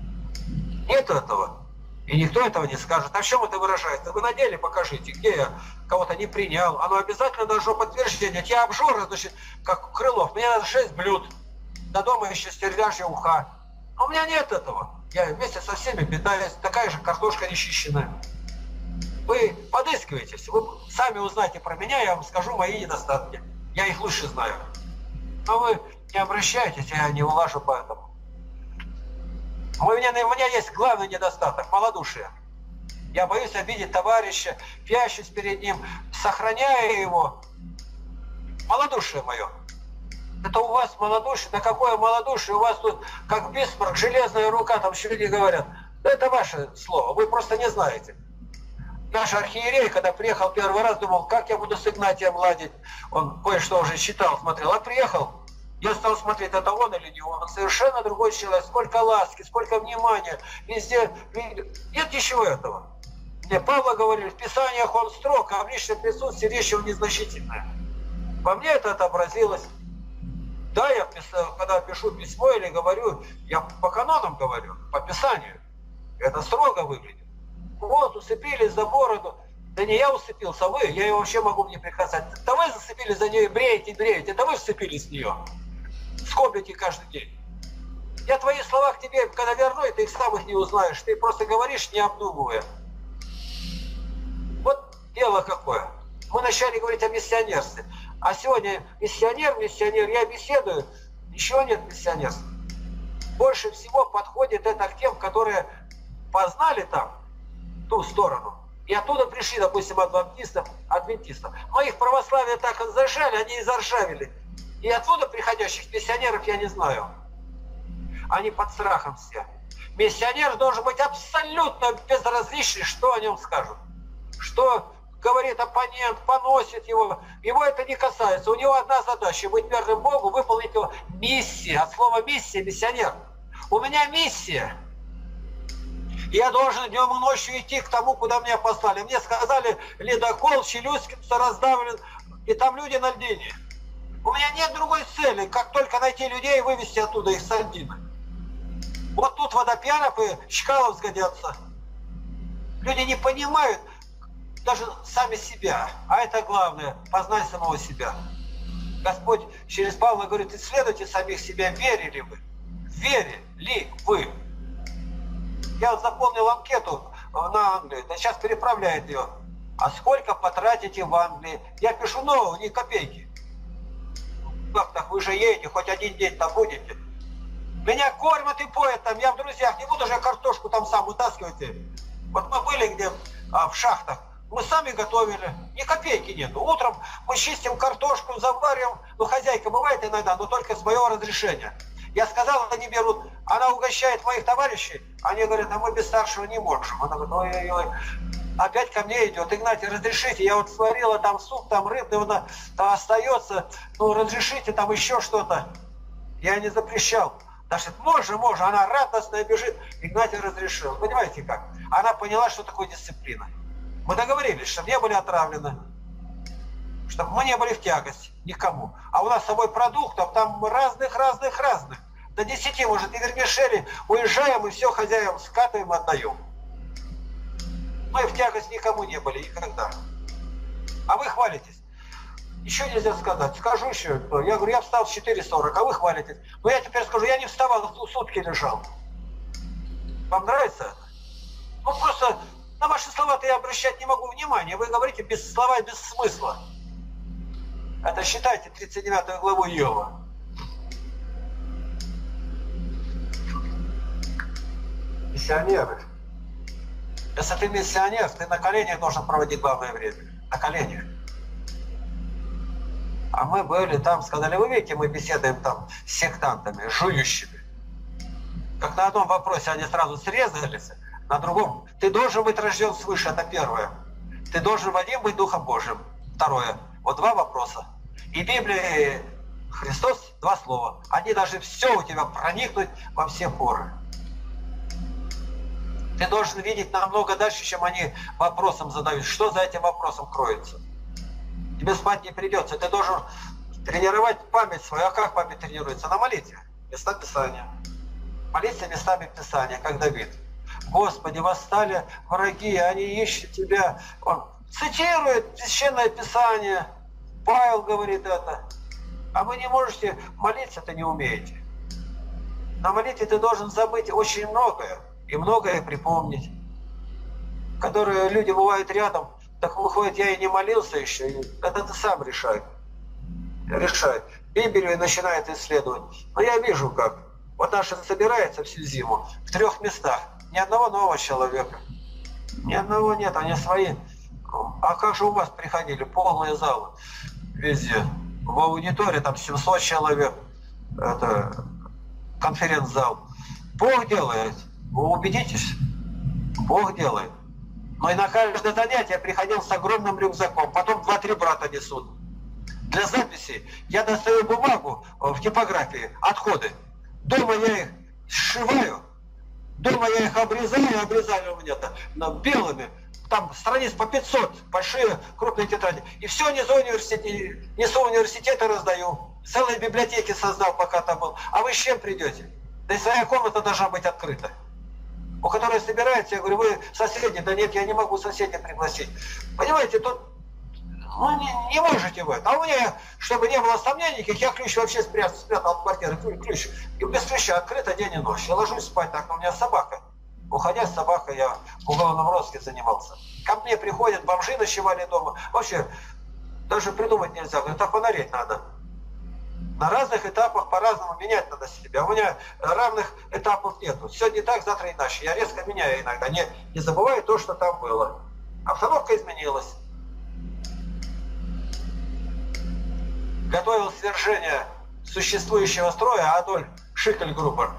Нет этого. И никто этого не скажет. А в чем это выражается? Вы на деле покажите, где я кого-то не принял. Оно обязательно должно подтверждение. Я обжора, значит, как Крылов. Мне надо шесть блюд. До дома еще стерляжья уха. А у меня нет этого. Я вместе со всеми питаюсь. Такая же картошка нечищенная. Вы подыскиваетесь. Вы сами узнаете про меня, я вам скажу мои недостатки. Я их лучше знаю. Но вы не обращайтесь, я не улажу по этому. У меня, у меня есть главный недостаток – малодушие. Я боюсь обидеть товарища, пьящусь перед ним, сохраняя его. Малодушие мое. Это у вас малодушие? Да какое малодушие? У вас тут, как Бисмарк, железная рука, там еще люди говорят. Да это ваше слово, вы просто не знаете. Наш архиерей, когда приехал первый раз, думал, как я буду с Игнатием ладить. Он кое-что уже читал, смотрел. А приехал, я стал смотреть, это он или не он. Он совершенно другой человек. Сколько ласки, сколько внимания. Везде. Нет ничего этого. Мне Павла говорили, в Писаниях он строг, а в личном присутствии речь его незначительная. Во мне это отобразилось. Да, я писал, когда пишу письмо или говорю, я по канонам говорю, по Писанию. Это строго выглядит. Вот, уцепились за бороду. Да не я уцепился, а вы. Я ее вообще могу не прикасать. Да вы зацепились за нее, бреете, бреете. Да вы вцепились в нее. Скоблите каждый день. Я твои слова к тебе, когда верну, и ты их сам их не узнаешь. Ты просто говоришь, не обдумывая. Вот дело какое. Мы начали говорить о миссионерстве. А сегодня миссионер, миссионер, я беседую. Ничего нет миссионерства. Больше всего подходит это к тем, которые познали там ту сторону. И оттуда пришли, допустим, от баптистов, адвентистов. Но их православие так зажали, они и заржавели. И оттуда приходящих миссионеров я не знаю. Они под страхом все. Миссионер должен быть абсолютно безразличный, что о нем скажут. Что говорит оппонент, поносит его. Его это не касается. У него одна задача – быть верным Богу, выполнить его миссию. От слова миссия – миссионер. У меня миссия. Я должен днем и ночью идти к тому, куда меня послали. Мне сказали, ледокол Челюскинца раздавлен, и там люди на льдине. У меня нет другой цели, как только найти людей и вывести оттуда их с льдины. Вот тут Водопьянов и Чкалов сгодятся. Люди не понимают, даже сами себя. А это главное, познай самого себя. Господь через Павла говорит, исследуйте самих себя, верили вы. Верили вы. Я вот заполнил анкету на Англию, да сейчас переправляет ее. А сколько потратите в Англии? Я пишу новую, ни копейки. Как так, вы же едете, хоть один день там будете. Меня кормят и поят там, я в друзьях, не буду же картошку там сам вытаскивать. Вот мы были где а, в шахтах, мы сами готовили, ни копейки нету. Утром мы чистим картошку, завариваем, ну хозяйка бывает иногда, но только с моего разрешения. Я сказал, они берут, она угощает моих товарищей, они говорят, а мы без старшего не можем. Она говорит, ой-ой-ой, опять ко мне идет, Игнатий, разрешите, я вот сварила там суп, там рыбный, он там остается, ну разрешите там еще что-то. Я не запрещал. Значит, можно, можно, она радостная бежит, Игнатий разрешил. Понимаете как? Она поняла, что такое дисциплина. Мы договорились, чтобы не были отравлены, чтобы мы не были в тягость никому. А у нас с собой продуктов там разных-разных-разных. До десяти, может, и вермишели, уезжаем и все хозяевам скатываем, отдаем. Мы в тягость никому не были никогда. А вы хвалитесь. Еще нельзя сказать. Скажу еще. Я говорю, я встал в четыре сорок, а вы хвалитесь. Но я теперь скажу, я не вставал, сутки лежал. Вам нравится это? Ну просто на ваши слова-то я обращать не могу внимания. Вы говорите без слова и без смысла. Это считайте тридцать девятую главу Иова. Миссионеры. Если ты миссионер, ты на коленях должен проводить главное время. На коленях. А мы были там, сказали, вы видите, мы беседуем там с сектантами, жующими. Как на одном вопросе они сразу срезались, на другом. Ты должен быть рожден свыше, это первое. Ты должен Вадим быть Духом Божьим. Второе. Вот два вопроса. И Библия, и Христос, два слова. Они должны все у тебя проникнуть во все поры. Ты должен видеть намного дальше, чем они вопросом задают. Что за этим вопросом кроется? Тебе спать не придется. Ты должен тренировать память свою. А как память тренируется? На молитве. Места Писания. Молиться местами Писания, как Давид. Господи, восстали враги, они ищут тебя. Он цитирует Священное Писание. Павел говорит это. А вы не можете молиться-то не умеете. На молитве ты должен забыть очень многое. И многое припомнить. Которые люди бывают рядом, так выходит, я и не молился еще. Это ты сам решай. Решай. Библию начинает исследовать. Но я вижу как. Вот наша собирается всю зиму в трех местах. Ни одного нового человека. Ни одного нет, они свои. А как же у вас приходили? Полные залы. Везде. В аудитории там семьсот человек. Это конференц-зал. Бог делает. Вы убедитесь? Бог делает. Но и на каждое занятие я приходил с огромным рюкзаком. Потом два-три брата несут. Для записи я достаю бумагу в типографии, отходы. Дома я их сшиваю. Дома я их обрезаю, обрезали у меня-то белыми. Там страниц по пятьсот, большие крупные тетради. И все несу университете, несу в университеты, раздаю. Целые библиотеки создал, пока там был. А вы с чем придете? Да и своя комната должна быть открыта. У которой собирается, я говорю, вы соседи, да нет, я не могу соседей пригласить. Понимаете, тут ну, не, не можете вы. А у меня, чтобы не было сомнений никаких, я ключ вообще спрятал, спрятал от квартиры, ключ. И без ключа открыто день и ночь. Я ложусь спать, так, у меня собака. Уходя с собакой, я в уголовном розыске занимался. Ко мне приходят, бомжи ночевали дома. Вообще, даже придумать нельзя. Говорю, так фонарить надо. На разных этапах по-разному менять надо себя. У меня равных этапов нету. Сегодня так, завтра иначе. Я резко меняю иногда. Не, не забываю то, что там было. Обстановка изменилась. Готовил свержение существующего строя Адольф Шикельгруппер.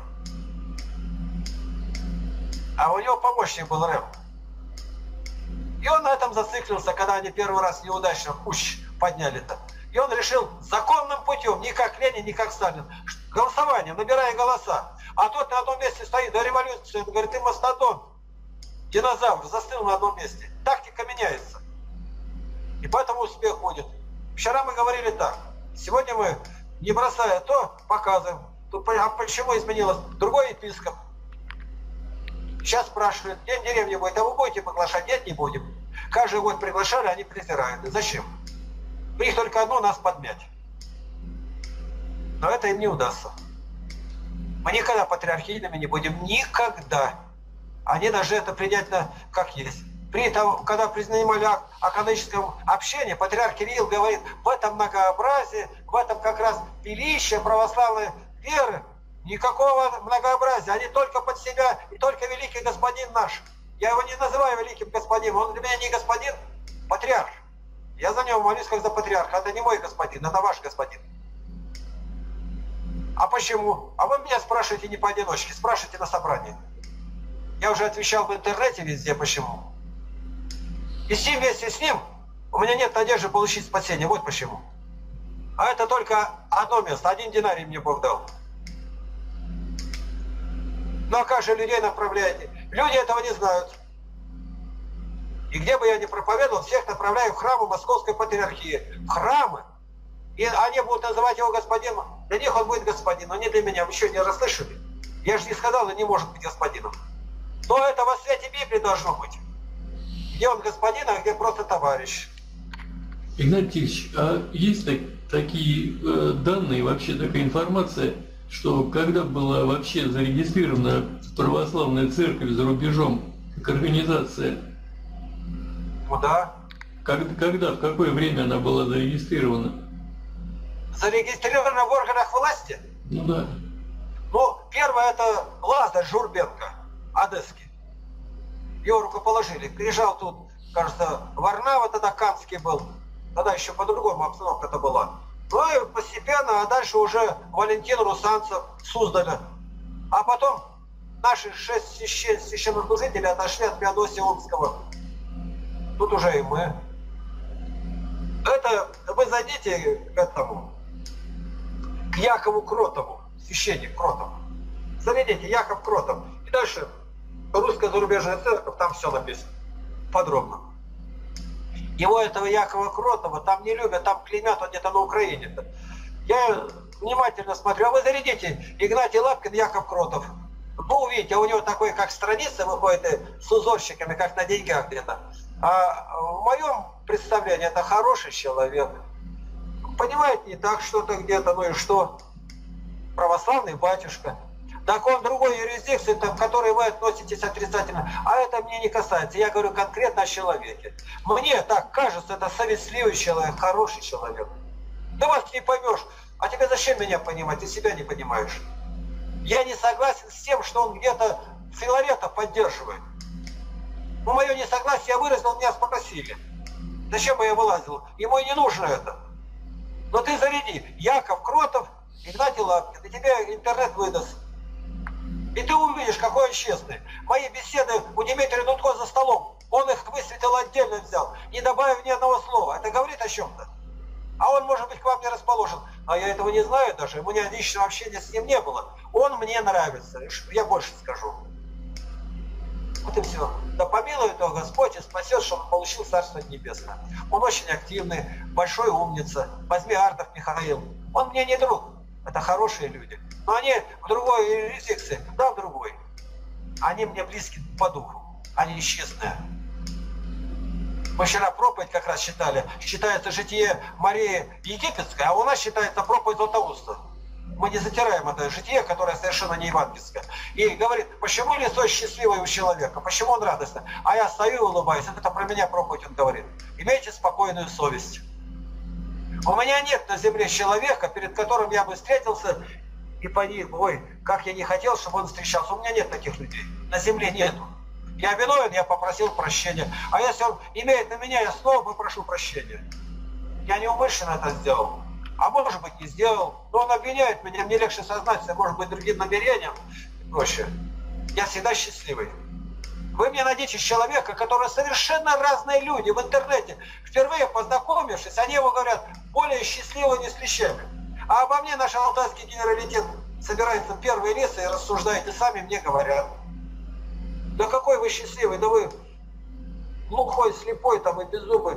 А у него помощник был Рэм. И он на этом зациклился, когда они первый раз неудачно кущ подняли-то. И он решил законным путем, не как Ленин, не как Сталин, голосованием, набирая голоса. А тот на одном месте стоит до революции, он говорит, ты мастодон, динозавр, застыл на одном месте. Тактика меняется. И поэтому успех будет. Вчера мы говорили так. Сегодня мы, не бросая то, показываем. А почему изменилось? Другой епископ. Сейчас спрашивают, день деревни будет, а вы будете приглашать? Нет, не будем. Каждый год приглашали, они презирают. Зачем? У них только одно — нас подмять. Но это им не удастся. Мы никогда патриархийными не будем. Никогда. Они должны это принять на, как есть. При этом, когда принимали акт о каноническом общении, патриарх Кирилл говорит, в этом многообразии, в этом как раз пилище православной веры, никакого многообразия. Они только под себя, и только великий господин наш. Я его не называю великим господином, он для меня не господин, патриарх. Я за него молюсь как за патриарха. Это не мой господин, это ваш господин. А почему? А вы меня спрашиваете не поодиночке, спрашивайте на собрании. Я уже отвечал в интернете везде, почему. И с ним, вместе с ним у меня нет надежды получить спасение. Вот почему. А это только одно место. Один динарий мне Бог дал. Ну а как же людей направляете? Люди этого не знают. И где бы я ни проповедовал, всех направляю в храмы Московской Патриархии. В храмы. И они будут называть его господином. Для них он будет господином, но не для меня. Вы еще не расслышали? Я же не сказал, он не может быть господином. Но это во свете Библии должно быть. Где он господин, а где просто товарищ. Игнатий Тихонович, а есть так, такие э, данные, вообще такая информация, что когда была вообще зарегистрирована православная церковь за рубежом, как организация? Ну да. Как, когда, в какое время она была зарегистрирована? Зарегистрирована в органах власти? Ну да. Ну, первое это Лазарь Журбенко, одесский. Его рукоположили. Приезжал тут, кажется, Варнава тогда Канский был. Тогда еще по-другому обстановка это была. Ну и постепенно, а дальше уже Валентин Русанцев, Суздаля. А потом наши шесть священ, священнослужителей отошли от Феодосия Омского. Тут уже и мы. Это вы зайдите к этому, к Якову Кротову, священник Кротов. Заведите Яков Кротов. И дальше русская зарубежная церковь, там все написано подробно. Его, этого Якова Кротова, там не любят, там клеймят, он где-то на Украине. Я внимательно смотрю, а вы зарядите Игнатий Лапкин, Яков Кротов. Вы увидите, у него такой, как страница выходит с узорщиками, как на деньгах где-то. А в моем представлении это хороший человек. Понимаете, не так что-то где-то, ну и что? Православный батюшка. Так он другой юрисдикции, к которой вы относитесь отрицательно. А это мне не касается. Я говорю конкретно о человеке. Мне так кажется, это совестливый человек, хороший человек. Да вас не поймешь. А тебе зачем меня понимать? Ты себя не понимаешь. Я не согласен с тем, что он где-то Филарета поддерживает. Ну, мое несогласие я выразил, меня спросили. Зачем бы я вылазил? Ему и не нужно это. Но ты заряди. Яков Кротов, Игнатий Лапкин. И тебе интернет выдаст. И ты увидишь, какой он честный. Мои беседы у Дмитрия Дудко за столом. Он их высветил отдельно взял, не добавив ни одного слова. Это говорит о чем-то. А он, может быть, к вам не расположен. А я этого не знаю даже. У меня личного общения с ним не было. Он мне нравится. Я больше скажу. Вот и все. Да помилует его Господь и спасет, чтобы он получил Царство Небесное. Он очень активный, большой умница. Возьми Ардов Михаил. Он мне не друг. Это хорошие люди. Но они в другой юрисдикции, да, в другой. Они мне близки по духу. Они честные. Мы вчера проповедь как раз читали. Считается житие Марии Египетской, а у нас считается проповедь Златоуста. Мы не затираем это житие, которое совершенно не евангельское. И говорит, почему лицо счастливое у человека, почему он радостный? А я стою и улыбаюсь. Это про меня проповедь он говорит. Имейте спокойную совесть. У меня нет на земле человека, перед которым я бы встретился и понял, ой, как я не хотел, чтобы он встречался. У меня нет таких людей. На земле нету. Я виновен, я попросил прощения. А если он имеет на меня, я снова попрошу прощения. Я неумышленно это сделал. А может быть, не сделал. Но он обвиняет меня, мне легче сознаться, может быть, другим намерением и прочее. Я всегда счастливый. Вы мне найдите человека, который совершенно разные люди в интернете. Впервые познакомившись, они его говорят, более счастливы не с клещами. А обо мне наш алтайский генералитет собирается первые лица и рассуждает, и сами мне говорят. Да какой вы счастливый, да вы глухой, слепой там и беззубый.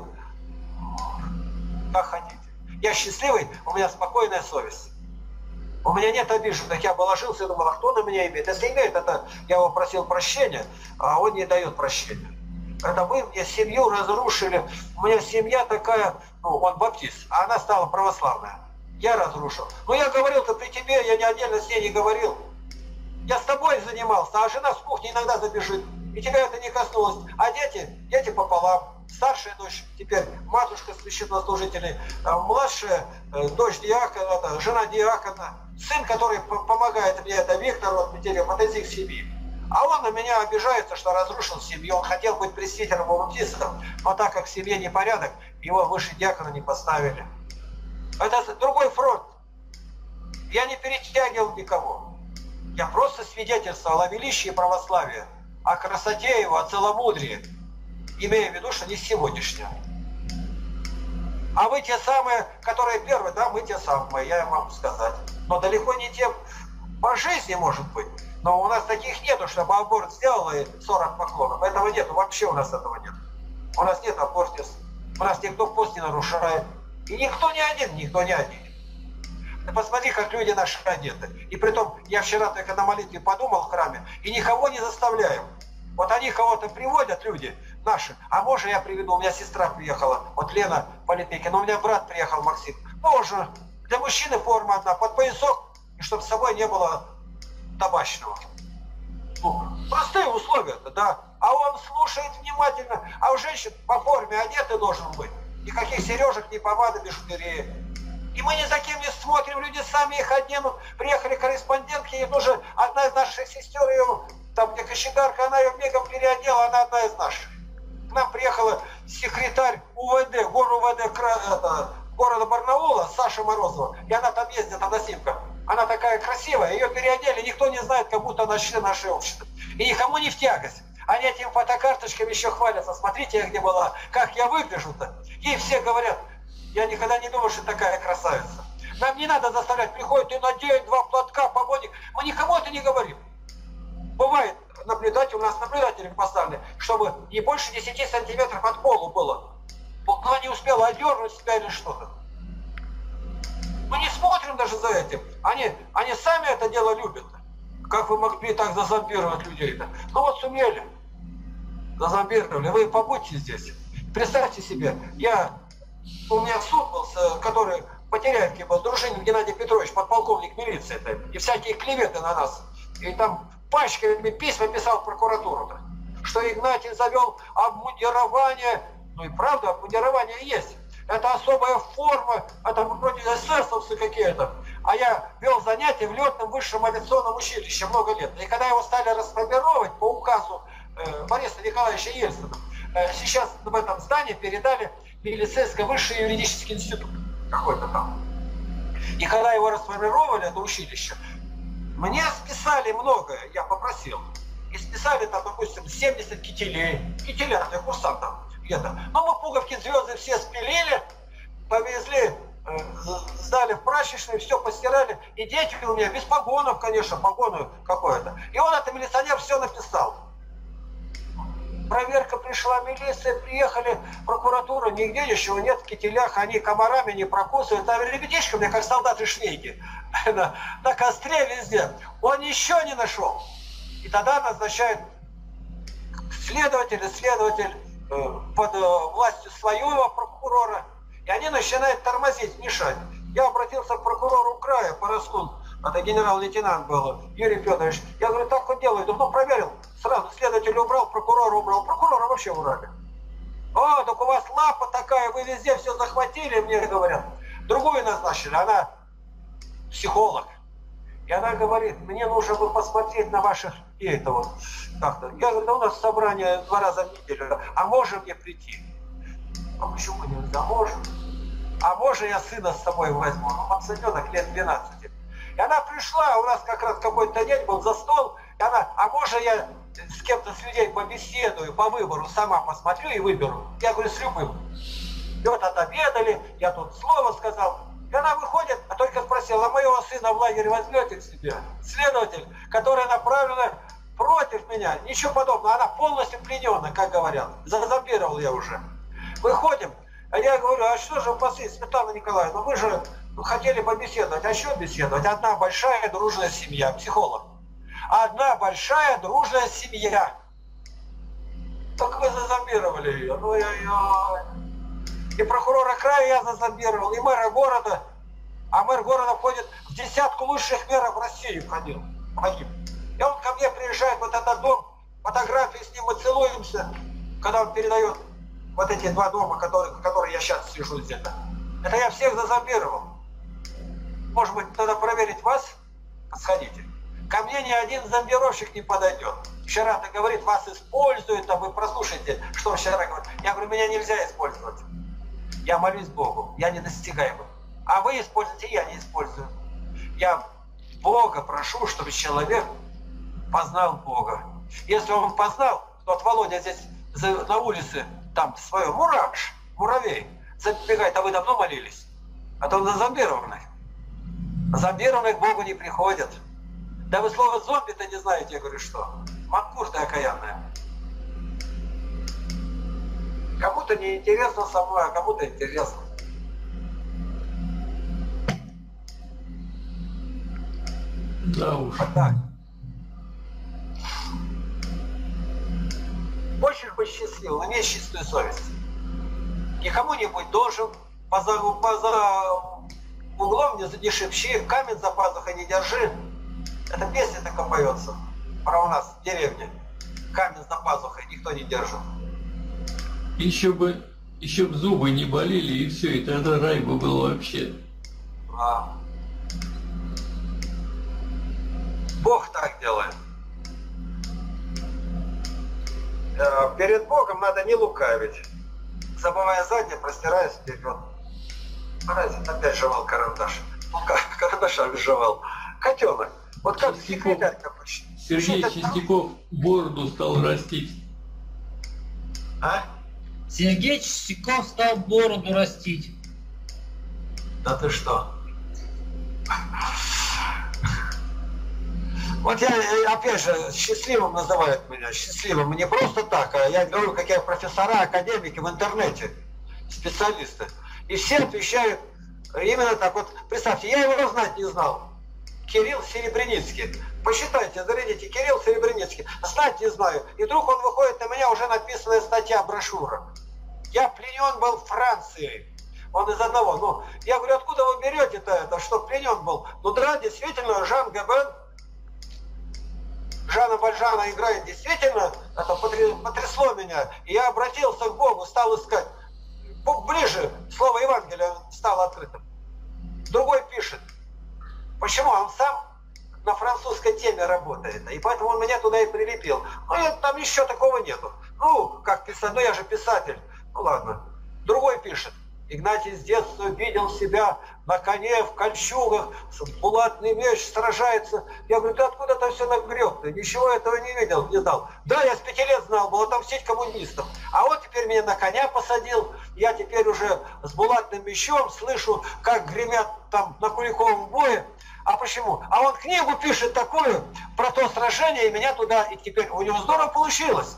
Как хотите. Я счастливый, у меня спокойная совесть. У меня нет обиженных, я бы ложился и думал, а кто на меня имеет? Если имеет, это я его просил прощения, а он не дает прощения. Это вы мне семью разрушили. У меня семья такая, ну, он баптист, а она стала православная. Я разрушил. Но я говорил-то при тебе, я не отдельно с ней не говорил. Я с тобой занимался, а жена с кухни иногда забежит. И тебя это не коснулось. А дети, дети пополам. Старшая дочь теперь матушка священнослужительная, младшая дочь диакона, жена диакона, сын, который помогает мне, это Виктор, вот Петерев, вот из их семьи. А он на меня обижается, что разрушил семью. Он хотел быть пресвитером и баптистом, но так как в семье непорядок, его выше диакона не поставили. Это другой фронт. Я не перетягивал никого. Я просто свидетельствовал о величии православия, о красоте его, о целомудрии, имея в виду, что не сегодняшнее. А вы те самые, которые первые, да, мы те самые, я могу сказать. Но далеко не те по жизни, может быть. Но у нас таких нету, чтобы аборт сделал и сорок поклонов. Этого нету, вообще у нас этого нет. У нас нет абортиста. У нас никто пост не нарушает. И никто не один, никто не один. Ты посмотри, как люди наши одеты. И притом, я вчера только на молитве подумал в храме, и никого не заставляем. Вот они кого-то приводят, люди наши. А может, я приведу, у меня сестра приехала, вот Лена Политыкина, у меня брат приехал, Максим. Можно. Для мужчины форма одна, под поясок, и чтобы с собой не было табачного. Ну, простые условия-то, да. А он слушает внимательно. А у женщин по форме одеты должен быть. Никаких сережек, ни помады, бижутерии. И мы ни за кем не смотрим, люди сами их оденут. Приехали корреспондентки, и тоже одна из наших сестер, ее, там где кочегарка, она ее мигом переодела, она одна из наших. К нам приехала секретарь УВД, гор УВД это, города Барнаула, Саша Морозова, и она там ездит, там на снимках. Она такая красивая, ее переодели, никто не знает, как будто она член нашей общества. И никому не в тягость. Они этим фотокарточками еще хвалятся. Смотрите, я где была, как я выгляжу-то. Ей все говорят, я никогда не думал, что такая красавица. Нам не надо заставлять, приходит и надеет два платка, помоник. Мы никому это не говорим. Бывает, наблюдатель, у нас наблюдатели поставлены, чтобы не больше десяти сантиметров от пола было. Она не успела одернуть себя или что-то. Мы не смотрим даже за этим. Они, они сами это дело любят. Как вы могли так зазомбировать людей-то? Ну вот сумели. Зазомбировали. Вы побудьте здесь. Представьте себе, я, у меня суд был, который по Теряевке был, Дружинин Геннадий Петрович, подполковник милиции, и всякие клеветы на нас. И там пачками письма писал в прокуратуру-то, что Игнатий завел обмундирование. Ну и правда, обмундирование есть. Это особая форма, это вроде эсэсовцы какие-то. А я вел занятия в летном высшем авиационном училище много лет. И когда его стали расформировать по указу э, Бориса Николаевича Ельцина, э, сейчас в этом здании передали милицейский высший юридический институт какой-то там. И когда его расформировали, это училище, мне списали многое, я попросил. И списали там, допустим, семьдесят кителей, кителей для курсантов. где-то. Но мы пуговки, звезды все спилили, повезли, э, сдали в прачечную, все постирали. И дети у меня без погонов, конечно, погону какое-то. И он, это милиционер, все написал. Проверка пришла, милиция, приехали, прокуратура, нигде ничего нет, в кителях, они комарами не прокусывают. А ребятишки у меня, как солдаты-швейки, на, на костре везде. Он еще не нашел. И тогда назначают следователь, следователь э, под э, властью своего прокурора. И они начинают тормозить, мешать. Я обратился к прокурору края, Пороскун, это генерал-лейтенант был, Юрий Федорович. Я говорю, так вот делают. Ну, проверил. Сразу следователь убрал, прокурора убрал. Прокурора вообще убрали. О, так у вас лапа такая, вы везде все захватили, мне говорят. Другую назначили, она психолог. И она говорит, мне нужно бы посмотреть на ваших и это вот как-то. Я говорю, да у нас собрание два раза в неделю, а можем мне прийти? А почему нельзя? Можем. А можно я сына с собой возьму? Ну, пацаненок лет двенадцати. И она пришла, у нас как раз какой-то день был за стол, и она, а можно я с кем-то с людей побеседую, по выбору, сама посмотрю и выберу? Я говорю, с любым. И вот отобедали, я тут слово сказал. И она выходит, а только спросила, а моего сына в лагерь возьмете к себе? Следователь, которая направлена против меня, ничего подобного, она полностью пленена, как говорят. Зазомбировал я уже. Выходим, а я говорю, а что же вы после, Светлана Николаевна, вы же хотели побеседовать, а что беседовать? Одна большая дружная семья, психолог. Одна большая дружная семья. Так вы зазомбировали ее. Ну, я, я... И прокурора края я зазомбировал, и мэра города. А мэр города входит в десятку лучших мэров России, входил. Погиб. И он ко мне приезжает, вот этот дом, фотографии с ним, мы целуемся, когда он передает вот эти два дома, которые, которые я сейчас сижу где-то. Это я всех зазомбировал. Может быть, надо проверить вас? Сходите. Ко мне ни один зомбировщик не подойдет. Вчера-то говорит, вас используют, а вы прослушайте, что он вчера говорит. Я говорю, меня нельзя использовать. Я молюсь Богу, я недостигаемый. А вы используете, я не использую. Я Бога прошу, чтобы человек познал Бога. Если он познал, то от Володя здесь на улице, там свое, мураш, муравей, забегает, а вы давно молились? А то он зазомбированный. Зомбированный к Богу не приходят. Да вы слово зомби-то не знаете, я говорю, что? Манкур-то окаянная. Кому-то не интересно со мной, а кому-то интересно. Да уж. Вот так. Хочешь быть счастливым, имей чистую совесть. Никому не будь должен, по за, по за углом не, не шепчи, камень за пазухой не держи. Это песня такая поется про у нас в деревне. Камень за пазухой никто не держит. Еще бы, еще бы зубы не болели, и все, и тогда рай бы был вообще. А. Бог так делает. Перед Богом надо не лукавить. Забывая заднее, простираясь вперед. Паразит опять жевал карандаш. Ну как карандашами жевал. Котенок. Вот как секретарь какой-то. Сергей Чистяков бороду стал растить. А? Сергей Чистяков стал бороду растить. Да ты что? Вот я, опять же, счастливым называют меня, счастливым. И не просто так, а я говорю, какие профессора, академики в интернете, специалисты. И все отвечают именно так. Вот представьте, я его знать не знал. Кирилл Серебряницкий. Посчитайте, зарядите, Кирилл Серебряницкий. Знать не знаю. И вдруг он выходит на меня, уже написанная статья, брошюра. Я пленен был в Франции. Он из одного. Ну, я говорю, откуда вы берете-то это, что пленен был? Ну да, действительно, Жан Габен, Жана Вальжана играет, действительно, это потрясло меня. И я обратился к Богу, стал искать. Ближе слово Евангелия стало открытым. Другой пишет. Почему? Он сам на французской теме работает. И поэтому он меня туда и прилепил. Ну, я, там еще такого нету. Ну, как писать, ну я же писатель. Ну ладно. Другой пишет. Игнатий с детства видел себя на коне, в кольчугах, булатный меч, сражается. Я говорю, ты откуда-то все нагреб? Ты ничего этого не видел, не знал. Да, я с пяти лет знал, было отомстить коммунистам. А он теперь меня на коня посадил. Я теперь уже с булатным мечом слышу, как гремят там на Куликовом бое. А почему? А он книгу пишет такую про то сражение, и меня туда, и теперь у него здорово получилось.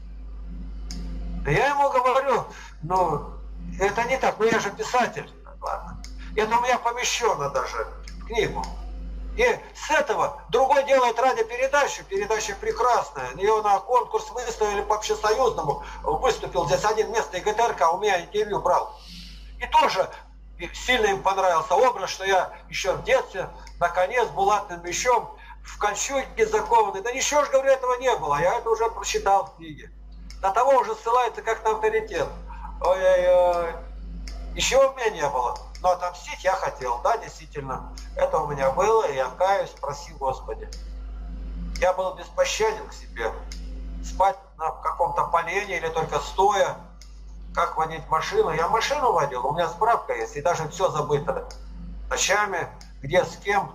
Я ему говорю, ну... Это не так, но я же писатель. Ладно. Это у меня помещено даже в книгу. И с этого другой делает радиопередачу, передача прекрасная. Ее на конкурс выставили по общесоюзному, выступил здесь один местный ГТРК, у меня интервью брал. И тоже сильно им понравился образ, что я еще в детстве на коне с булатным мечом, в кольчуге закованный. Да ничего же, говорю, этого не было, я это уже прочитал в книге. До того уже ссылается как на авторитет. Ой-ой-ой. Еще у меня не было. Но отомстить я хотел. Да, действительно. Это у меня было, и я каюсь, проси Господи. Я был беспощаден к себе. Спать на каком-то полене или только стоя. Как водить машину. Я машину водил, у меня справка есть. И даже все забыто. Ночами, где, с кем.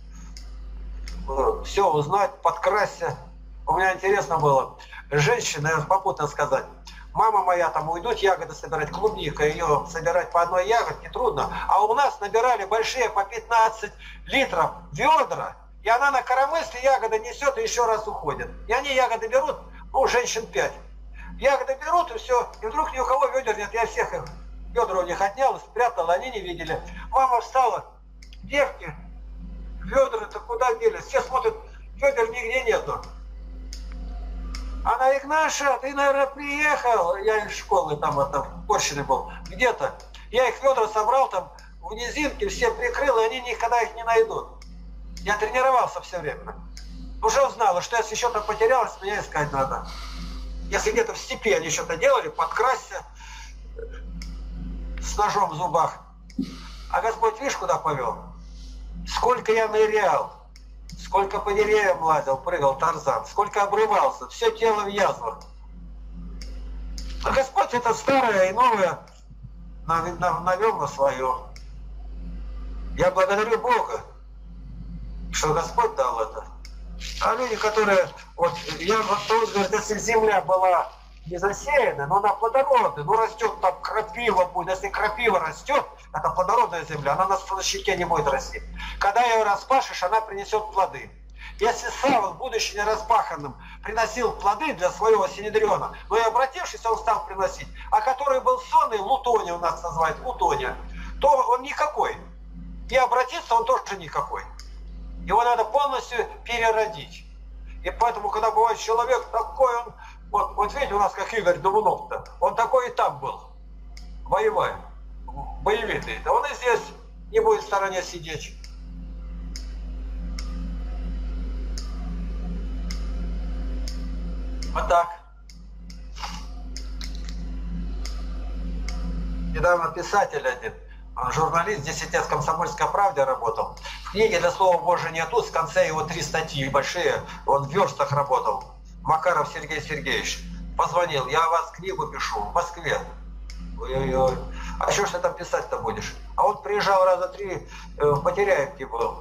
Все узнать, подкрасться. У меня интересно было. Женщина, я попутно сказать. Мама моя там уйдут ягоды собирать, клубника, ее собирать по одной ягодке трудно. А у нас набирали большие по пятнадцать литров ведра, и она на коромысле ягоды несет и еще раз уходит. И они ягоды берут, ну, женщин пять. Ягоды берут и все, и вдруг ни у кого ведер нет, я всех их, ведра у них отнял, спрятал, они не видели. Мама встала, девки, ведра-то куда делись? Все смотрят, ведер нигде нету. Она, Игнаша, ты, наверное, приехал. Я из школы там, это, в Порщине был, где-то. Я их ведра собрал там в низинке, все прикрыл, и они никогда их не найдут. Я тренировался все время. Уже узнала, что если что-то потерялось, меня искать надо. Если где-то в степи они что-то делали, подкрасься с ножом в зубах. А Господь, видишь, куда повел? Сколько я нырял, сколько по деревьям лазил, прыгал Тарзан, сколько обрывался, все тело в язвах. А Господь это старое и новое навел на свое. Я благодарю Бога, что Господь дал это. А люди, которые, вот, я вот говорю, если земля была не засеяна, но она плодородная, ну растет там крапива будет, если крапива растет, это плодородная земля, она на щеке не будет расти. Когда ее распашешь, она принесет плоды. Если Савл, будучи нераспаханным, приносил плоды для своего синедриона, но и обратившись, он стал приносить, а который был сонный, лутония у нас называют, лутония, то он никакой. И обратиться он тоже никакой. Его надо полностью переродить. И поэтому, когда бывает человек такой, он, вот, вот видите, у нас как Игорь Думунов-то, он такой и там был, воевая, боевитый. Да он и здесь не будет в стороне сидеть. Вот так. Недавно писатель один, он журналист, десять лет в «Комсомольской правде» работал. В книге «Для слова Божия нету», в конце его три статьи большие, он в верстах работал. Макаров Сергей Сергеевич позвонил, я о вас книгу пишу в Москве. Ой-ой-ой. А что ж ты там писать-то будешь? А он приезжал раза три, э, в Потеряевке был.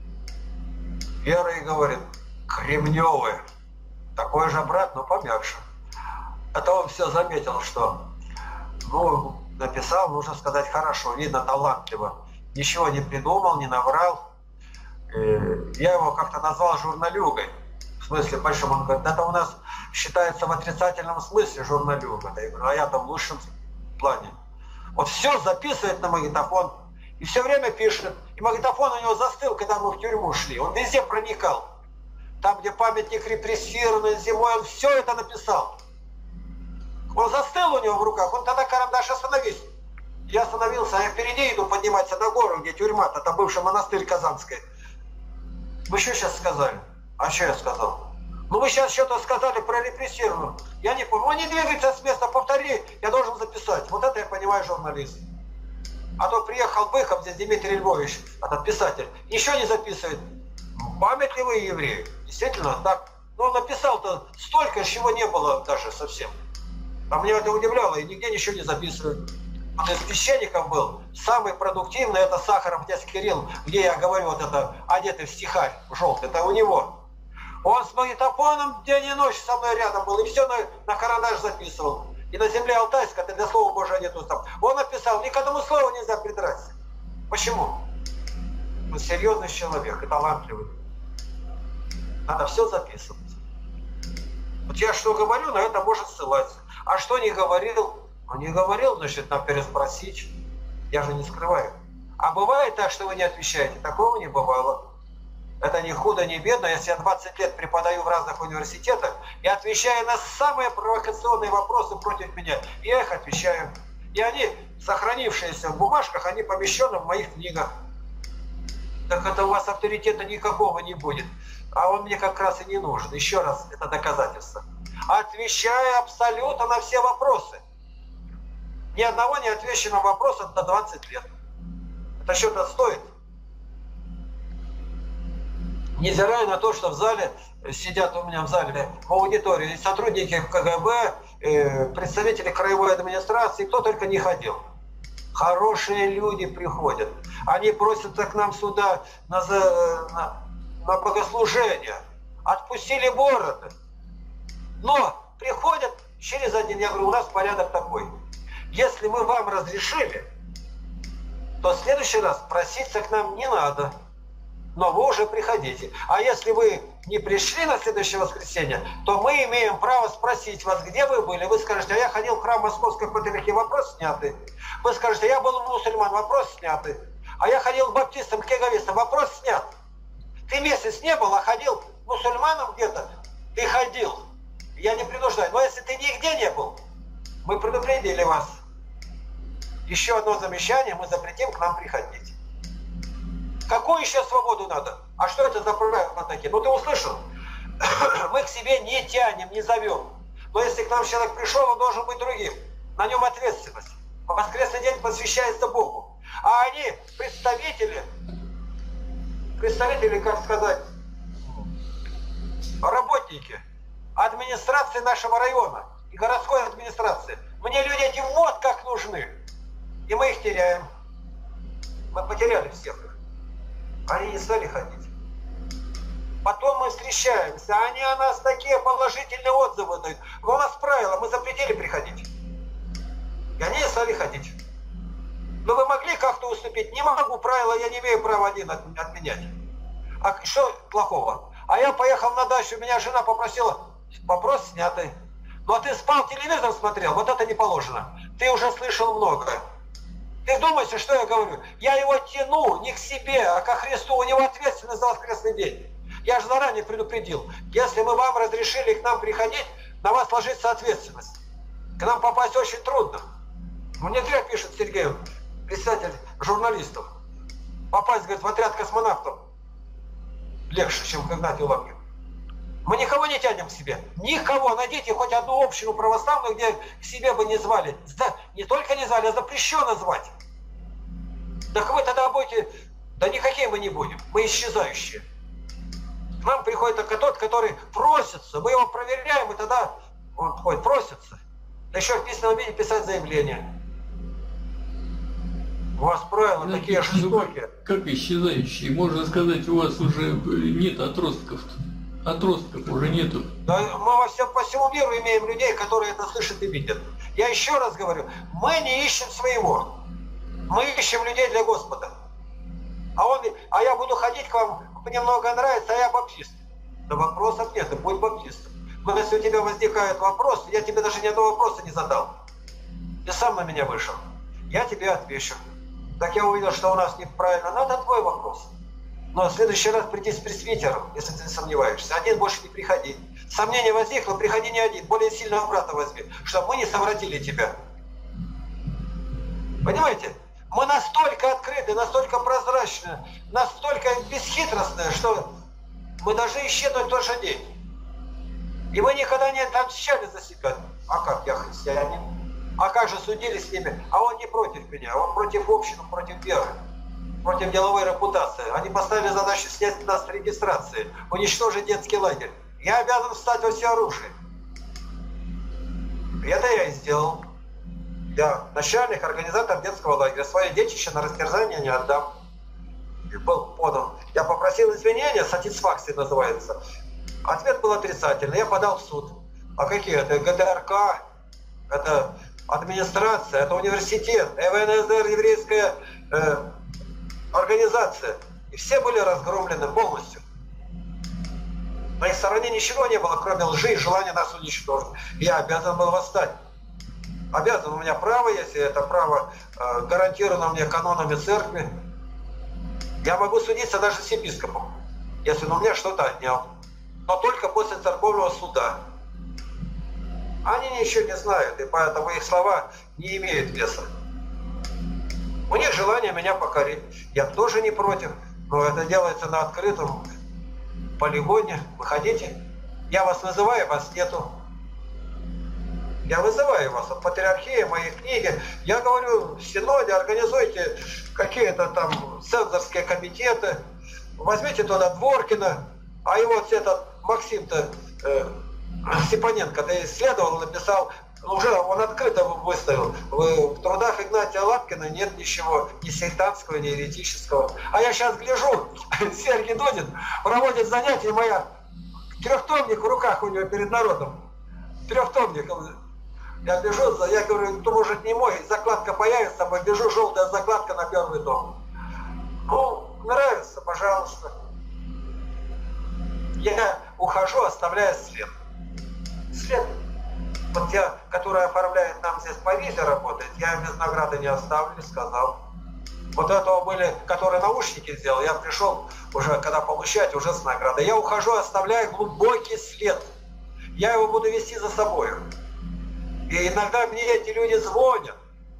Вера и говорит, Кремневы. Такой же брат, но помягче. Это он все заметил, что, ну, написал, нужно сказать, хорошо, видно, талантливо. Ничего не придумал, не наврал. Я его как-то назвал журналюгой. В смысле большом. Он говорит, это у нас считается в отрицательном смысле журналюга. Я говорю, а я там в лучшем плане. Вот все записывает на магнитофон. И все время пишет. И магнитофон у него застыл, когда мы в тюрьму шли. Он везде проникал. Там, где памятник репрессированный зимой, он все это написал. Он застыл у него в руках, он тогда карандаш остановись. Я остановился, а я впереди иду подниматься на гору, где тюрьма-то, там бывший монастырь Казанский. Вы что сейчас сказали? А что я сказал? Ну вы сейчас что-то сказали про репрессированную. Я не помню. Он не двигается с места, повтори, я должен записать. Вот это я понимаю журналист. А то приехал Быков, здесь Дмитрий Львович, этот писатель, еще не записывает. Памятливые евреи. Действительно, так. Но он написал-то столько, чего не было даже совсем. А меня это удивляло, и нигде ничего не записывают. Вот из священников был самый продуктивный, это Сахаров князь Кирилл, где я говорю, вот это одетый в стихарь желтый, это у него. Он с магнитофоном день и ночь со мной рядом был, и все на, на карандаш записывал. И на земле Алтайской, это для слова Божия нету там. Он написал, ни к одному слову нельзя придраться. Почему? Он серьезный человек и талантливый. Надо все записывать. Вот я что говорю, на это может ссылаться. А что не говорил? Он не говорил, значит, надо переспросить. Я же не скрываю. А бывает так, что вы не отвечаете? Такого не бывало. Это не худо, не бедно. Если я двадцать лет преподаю в разных университетах, я отвечаю на самые провокационные вопросы против меня. Я их отвечаю. И они, сохранившиеся в бумажках, они помещены в моих книгах. Так это у вас авторитета никакого не будет. А он мне как раз и не нужен. Еще раз, это доказательство. Отвечаю абсолютно на все вопросы. Ни одного не отвеченного вопроса до двадцати лет. Это что-то стоит? Невзирая на то, что в зале, сидят у меня в зале, в аудитории, сотрудники КГБ, представители краевой администрации, кто только не ходил. Хорошие люди приходят. Они просятся к нам сюда на, на, на богослужение. Отпустили бороды. Но приходят через один. Я говорю, у нас порядок такой. Если мы вам разрешили, то в следующий раз проситься к нам не надо. Но вы уже приходите. А если вы не пришли на следующее воскресенье, то мы имеем право спросить вас, где вы были. Вы скажете, а я ходил в храм Московской Патриархии, вопрос снятый. Вы скажете, я был у мусульман, вопрос снятый. А я ходил к баптистам, к кеговистам, вопрос снят. Ты месяц не был, а ходил к мусульманам где-то, ты ходил. я не принуждаю. Но если ты нигде не был, мы предупредили вас. Еще одно замечание, мы запретим к нам приходить. Какую еще свободу надо? А что это за правила такие? Ну ты услышал? Мы к себе не тянем, не зовем. Но если к нам человек пришел, он должен быть другим. На нем ответственность. Воскресный день посвящается Богу. А они представители, представители, как сказать, работники администрации нашего района и городской администрации. Мне люди эти вот как нужны. И мы их теряем. Мы потеряли всех их. Они не стали ходить. Потом мы встречаемся, они о нас такие положительные отзывы дают. Но у нас правило, мы запретили приходить. И они не стали ходить. Но вы могли как-то уступить? Не могу, правила, я не имею права один отменять. А что плохого? А я поехал на дачу, меня жена попросила, вопрос снятый. Ну а ты спал, телевизор смотрел, вот это не положено. Ты уже слышал многое. Ты думаешь, что я говорю? Я его тяну не к себе, а ко Христу. У него ответственность за воскресный день. Я же заранее предупредил. Если мы вам разрешили к нам приходить, на вас ложится ответственность. К нам попасть очень трудно. Ну не зря пишет Сергей, писатель журналистов. Попасть, говорит, в отряд космонавтов легче, чем к Игнатию Лапкину. Мы никого не тянем к себе. Никого. Найдите хоть одну общину православную, где к себе бы не звали. Да, не только не звали, а запрещено звать. Так вы тогда будете... Да никакие мы не будем. Мы исчезающие. К нам приходит только тот, который просится. Мы его проверяем, и тогда он ходит, просится. Да еще в письменном виде писать заявление. У вас правила да, такие жестокие. Как исчезающие? Можно сказать, у вас уже нет отростков-то. Отростков уже нету. Да, мы во всем, по всему миру имеем людей, которые это слышат и видят. Я еще раз говорю, мы не ищем своего. Мы ищем людей для Господа. А, он, а я буду ходить к вам, мне много нравится, а я баптист. Да вопросов нет, ты будь баптистом. Но если у тебя возникает вопрос, я тебе даже ни одного вопроса не задал. Ты сам на меня вышел. Я тебе отвечу. Так я увидел, что у нас неправильно. Надо твой вопрос. Но в следующий раз приди с пресвитером, если ты сомневаешься. Один больше не приходи. Сомнение возникло, приходи не один. Более сильного брата возьми, чтобы мы не совратили тебя. Понимаете? Мы настолько открыты, настолько прозрачны, настолько бесхитростны, что мы должны исчезнуть в тот же день. И мы никогда не отвечали за себя. А как я христианин? А как же судили с ними? А он не против меня, он против общины, против веры, против деловой репутации. Они поставили задачу снять нас с регистрации, уничтожить детский лагерь. Я обязан встать во всеоружие. И это я и сделал. Я начальник, организатор детского лагеря. Свое детище на растерзание не отдам. И был подан. Я попросил извинения, сатисфакция называется. Ответ был отрицательный. Я подал в суд. А какие это? ГТРК, это администрация, это университет, ЭВНСР, еврейская э, организация. И все были разгромлены полностью. На их стороне ничего не было, кроме лжи и желания нас уничтожить. Я обязан был восстать. Обязан, у меня право, если это право э, гарантировано мне канонами церкви. Я могу судиться даже с епископом, если он у меня что-то отнял. Но только после церковного суда. Они ничего не знают, и поэтому их слова не имеют веса. У них желание меня покорить. Я тоже не против, но это делается на открытом полигоне. Выходите. Я вас вызываю, вас нету. Я вызываю вас от патриархии, моей книги. Я говорю, в Синоде организуйте какие-то там цензорские комитеты. Возьмите туда Дворкина, а его вот этот Максим-то э, Степаненко-то исследовал, написал, уже он открыто выставил. В трудах Игнатия Лапкина нет ничего ни сектантского, ни еретического. А я сейчас гляжу, Сергей Дудин проводит занятия, моя трехтомник в руках у него перед народом. Трехтомник. Я бежу, я говорю, то может не мой, закладка появится, а бежу, желтая закладка на первый том. Ну, нравится, пожалуйста. Я ухожу, оставляя след. След. Вот я, который оформляет нам здесь по визе работает, я без награды не оставлю, сказал. Вот этого были, которые наушники сделал, я пришел уже, когда получать, уже с наградой. Я ухожу, оставляя глубокий след. я его буду вести за собой. И иногда мне эти люди звонят.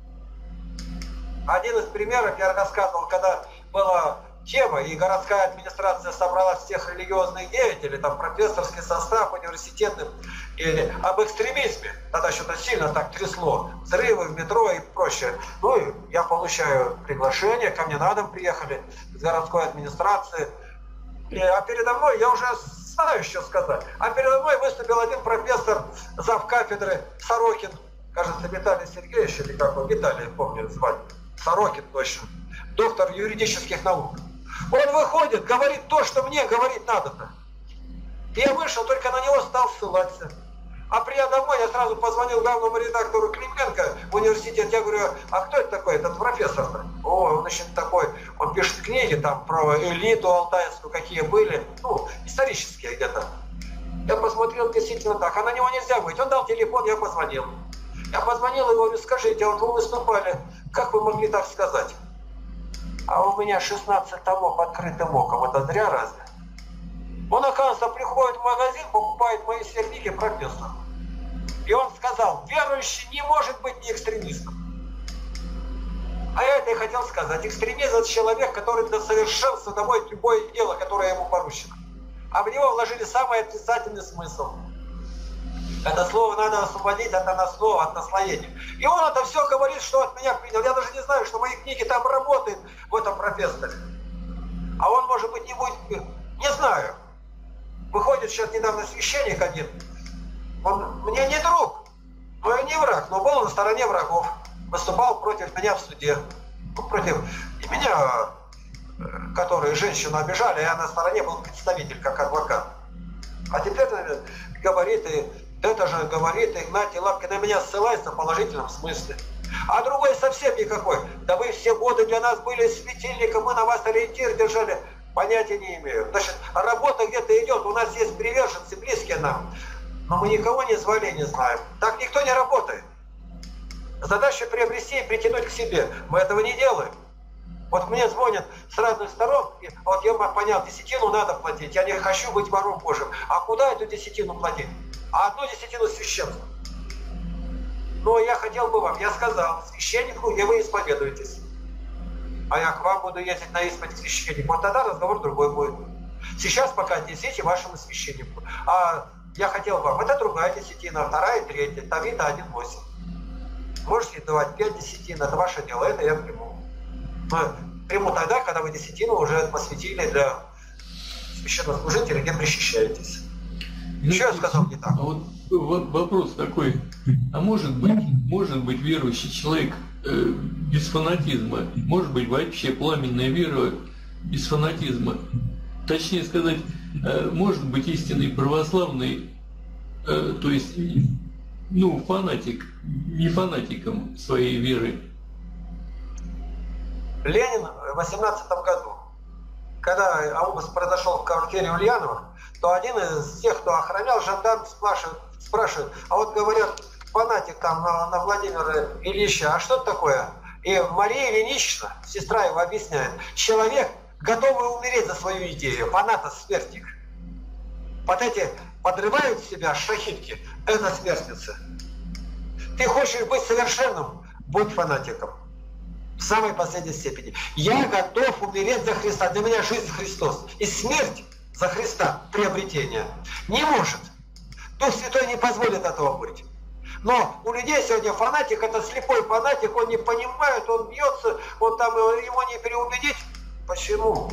Один из примеров я рассказывал, когда была тема, и городская администрация собрала всех религиозных деятелей, там профессорский состав, университетный, или об экстремизме. Тогда что-то сильно так трясло. Взрывы в метро и прочее. Ну и я получаю приглашение, ко мне на дом приехали из городской администрации. И, а передо мной, я уже знаю, что сказать, а передо мной выступил один профессор завкафедры Сорокин, кажется, Виталий Сергеевич, или как он, Виталий, помню, звать, Сорокин точно, доктор юридических наук. Он выходит, говорит то, что мне говорить надо-то. Я вышел, только на него стал ссылаться. А придя домой, я сразу позвонил главному редактору Клименко в университет. Я говорю, а кто это такой, этот профессор-то? О, он еще такой, он пишет книги там про элиту алтайскую, какие были, ну, исторические где-то. Я посмотрел, действительно так, а на него нельзя быть. Он дал телефон, я позвонил. Я позвонил и говорю, скажите, а вот вы выступали, как вы могли так сказать? А у меня шестнадцать томов открытым оком, это зря разве? Он, оказывается, приходит в магазин, покупает мои все книги профессор. И он сказал, верующий не может быть не экстремистом. А я это и хотел сказать. Экстремист – это человек, который для совершенства доводит любое дело, которое ему поручено. А в него вложили самый отрицательный смысл. Это слово надо освободить от наслова, от наслоения. И он это все говорит, что от меня принял. Я даже не знаю, что мои книги там работают в этом профессоре. А он, может быть, не будет... Не знаю. Выходит сейчас недавно священник один. Он мне не друг, но и не враг, но был на стороне врагов. Выступал против меня в суде. Ну, против и меня, которые женщину обижали, я на стороне был представитель, как адвокат. А теперь говорит, и это же говорит, Игнатий Лапкин на меня ссылается в положительном смысле. А другой совсем никакой. Да вы все годы для нас были светильником, мы на вас ориентир держали. Понятия не имею. Значит, работа где-то идет, у нас есть приверженцы, близкие нам. Но мы никого не звали и не знаем. Так никто не работает. Задача приобрести и притянуть к себе. Мы этого не делаем. Вот мне звонят с разных сторон, и вот я понял, десятину надо платить, я не хочу быть вором Божьим. А куда эту десятину платить? А одну десятину священству. Но я хотел бы вам, я сказал, священнику, где вы исповедуетесь. А я к вам буду ездить на исповедь к священнику. Вот тогда разговор другой будет. Сейчас пока несите вашему священнику. А я хотел вам, это другая десятина, вторая, третья, Тавита один восемь. Можете давать пять десятин, это ваше дело, это я приму. Но приму тогда, когда вы десятину уже посвятили для священнослужителя, где причащаетесь. Еще я сказал не так. А вот, вот вопрос такой. А может быть, может быть верующий человек э, без фанатизма, может быть вообще пламенная вера без фанатизма, точнее сказать, э, может быть истинный православный, э, то есть, ну, фанатик, не фанатиком своей веры. Ленин в восемнадцатом году, когда обыск произошел в квартире Ульянова, то один из тех, кто охранял, жандарм спрашивает, спрашивает а вот говорят, фанатик там на, на Владимира Ильича, а что это такое? И Мария Ильинична, сестра его, объясняет, человек, готовый умереть за свою идею, фаната смертник. Вот эти подрывают себя шахидки, это смертницы. Ты хочешь быть совершенным, будь фанатиком. В самой последней степени. Я готов умереть за Христа. Для меня жизнь Христос. И смерть за Христа, приобретение, не может. Дух Святой не позволит этого быть. Но у людей сегодня фанатик, это слепой фанатик, он не понимает, он бьется, он там, его не переубедить. Почему?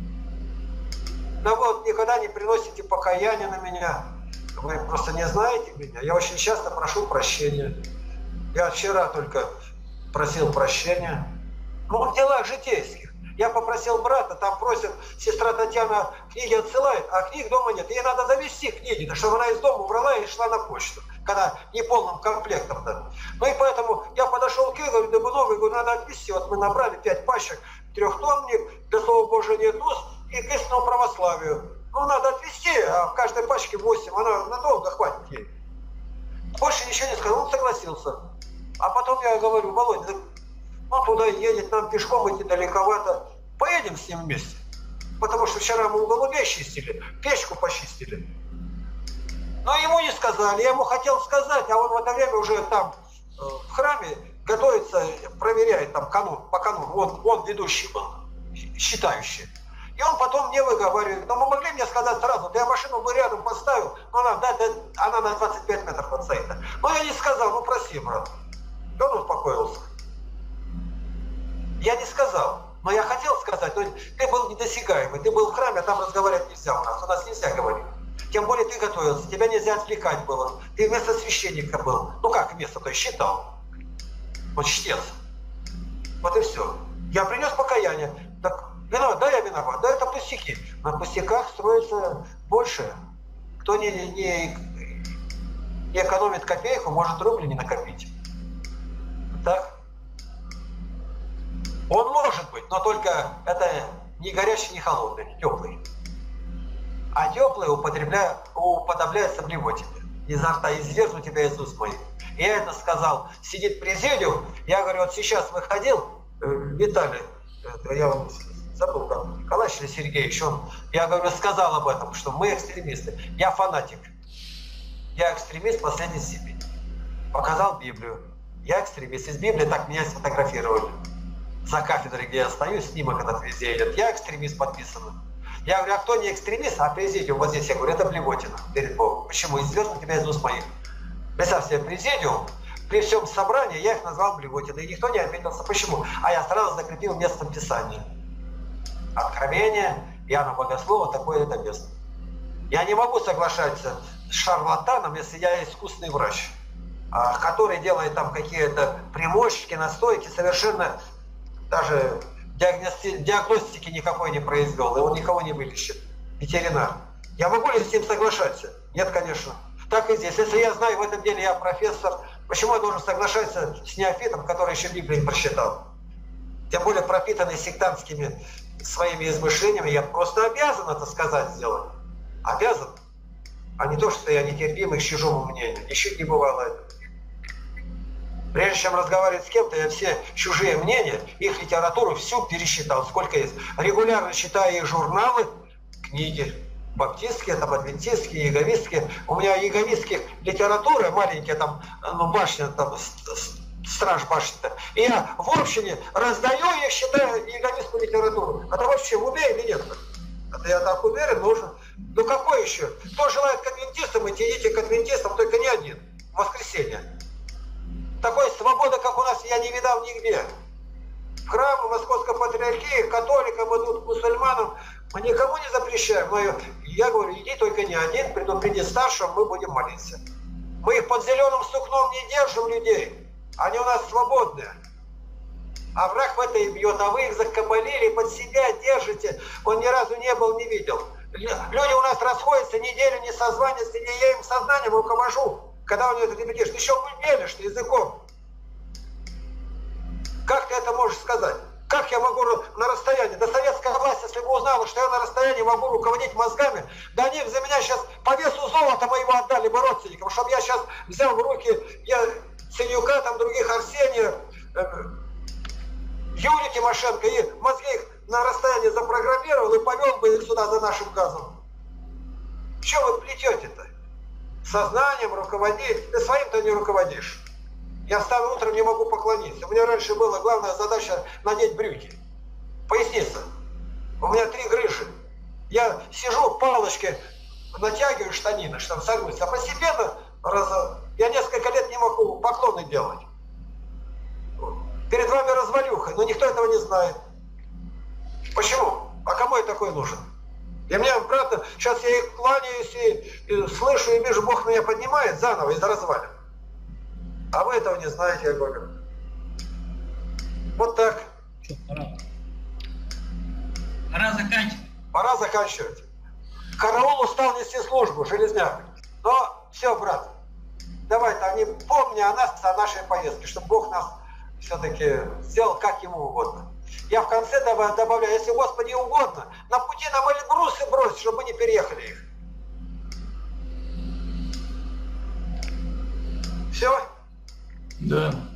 Да вот, никогда не приносите покаяние на меня. Вы просто не знаете меня. Я очень часто прошу прощения. Я вчера только просил прощения. Ну, в делах житейских. Я попросил брата, там просят, сестра Татьяна книги отсылает, а книг дома нет. Ей надо завести книги, чтобы она из дома убрала и шла на почту, когда не полным комплектом. Да. Ну и поэтому я подошел к Игорю Дыбунову и говорю, надо отвезти. Вот мы набрали пять пачек, трехтонник, для Слова Божия нет уз и к истинному православию. Ну, надо отвезти, а в каждой пачке восемь, она надолго хватит ей. Больше ничего не сказал, он согласился. А потом я говорю, Володя, он туда едет, нам пешком идти далековато. Поедем с ним вместе. Потому что вчера мы у голубей чистили, печку почистили. Но ему не сказали, я ему хотел сказать, а он в это время уже там э, в храме готовится, проверяет там канун, по кануну, он, он ведущий был, считающий. И он потом мне выговаривает, но мы могли мне сказать сразу, да я машину бы рядом поставил, но она, да, да, она на двадцать пять метров отстоит. Но я не сказал, ну проси, брат. И он успокоился. Я не сказал, но я хотел сказать, но ты был недосягаемый, ты был в храме, а там разговаривать нельзя у нас, у нас нельзя говорить. Тем более ты готовился, тебя нельзя отвлекать было. Ты вместо священника был. Ну как вместо, то есть считал. Вот чтец. Вот и все. Я принес покаяние. Так, виноват, да, я виноват. Да, это пустяки. На пустяках строится больше. Кто не, не, не экономит копейку, может рубль не накопить. Так? Он может быть, но только это не горячий, не холодный, теплый. А теплое употребляя, уподобляется блевотине. Изо рта извергну тебя из уст моих. И я это сказал. Сидит президиум. Я говорю, вот сейчас выходил, Виталий, я вам забыл, как, Николаевич или Сергеевич, он, я говорю, сказал об этом, что мы экстремисты. Я фанатик. Я экстремист последней степени. Показал Библию. Я экстремист. Из Библии так меня сфотографировали. За кафедрой, где я стою, снимок этот везде идет. Я экстремист подписан. Я говорю, а кто не экстремист, а президиум, вот здесь я говорю, это блевотина перед Богом. Почему? Извергну тебя из уст моих. Представь себе, президиум, при всем собрании я их назвал блевотиной, и никто не обиделся. Почему? А я сразу закрепил местом Писания. Откровение Иоанна Богослова, такое это место. Я не могу соглашаться с шарлатаном, если я искусный врач, который делает там какие-то примочки, настойки, совершенно даже... диагностики никакой не произвел, и он никого не вылечит. Ветеринар. Я могу ли с ним соглашаться? Нет, конечно. Так и здесь. Если я знаю в этом деле, я профессор, почему я должен соглашаться с неофитом, который еще Библию не прочитал? Тем более пропитанный сектантскими своими измышлениями, я просто обязан это сказать, сделать. Обязан. А не то, что я нетерпимый к чужому мнению. Еще не бывало это. Прежде чем разговаривать с кем-то, я все чужие мнения, их литературу всю пересчитал, сколько есть. Регулярно читаю их журналы, книги. Баптистские, там, адвентистские, яговистские. У меня яговистских литературы маленькие, там, ну, башня, там, страж башни-то. И я в общине раздаю их, считаю яговистскую литературу. Это вообще в уме или нет? Это я так уверен, нужен. Ну какой еще? Кто желает к адвентистам идти, идите к адвентистам, только не один. В воскресенье. Такой свободы, как у нас, я не видал нигде. В храмы Московской патриархии, католикам идут, мусульманам. Мы никому не запрещаем. Но я говорю, иди только не один, предупреди старшим, мы будем молиться. Мы их под зеленым сукном не держим людей. Они у нас свободные. А враг в это и бьет. А вы их закабалили, под себя держите. Он ни разу не был, не видел. Люди у нас расходятся, неделю не созваниваются, не я им сознанием руковожу. Когда у него это репетишь, ты еще мелешь языком. Как ты это можешь сказать? Как я могу на расстоянии? Да советская власть, если бы узнала, что я на расстоянии могу руководить мозгами, да они за меня сейчас по весу золота моего отдали бы родственникам, чтобы я сейчас взял в руки я Ценюка, там других Арсения, э, Юрия Тимошенко, и мозги их на расстоянии запрограммировал и повел бы их сюда за нашим газом. Что вы плетете-то? Сознанием руководить, ты своим-то не руководишь. Я встану утром, не могу поклониться. У меня раньше была главная задача надеть брюки. Поясница. У меня три грыжи. Я сижу, палочки натягиваю штанины, чтобы согнуться. А постепенно раз... я несколько лет не могу поклоны делать. Перед вами развалюха, но никто этого не знает. Почему? А кому я такой нужен? И мне, правда, сейчас я их кланяюсь и, и слышу, и вижу, Бог меня поднимает заново из развалин. А вы этого не знаете, я говорю. Вот так. Пора. Пора заканчивать. Пора заканчивать. Караул устал нести службу, Железняк. Но все, брат, давай-то не помни о нас, о нашей поездке, чтобы Бог нас все-таки сделал как ему угодно. Я в конце добавляю, если Господи угодно, на пути нам или брусы бросить, чтобы мы не переехали их. Все? Да.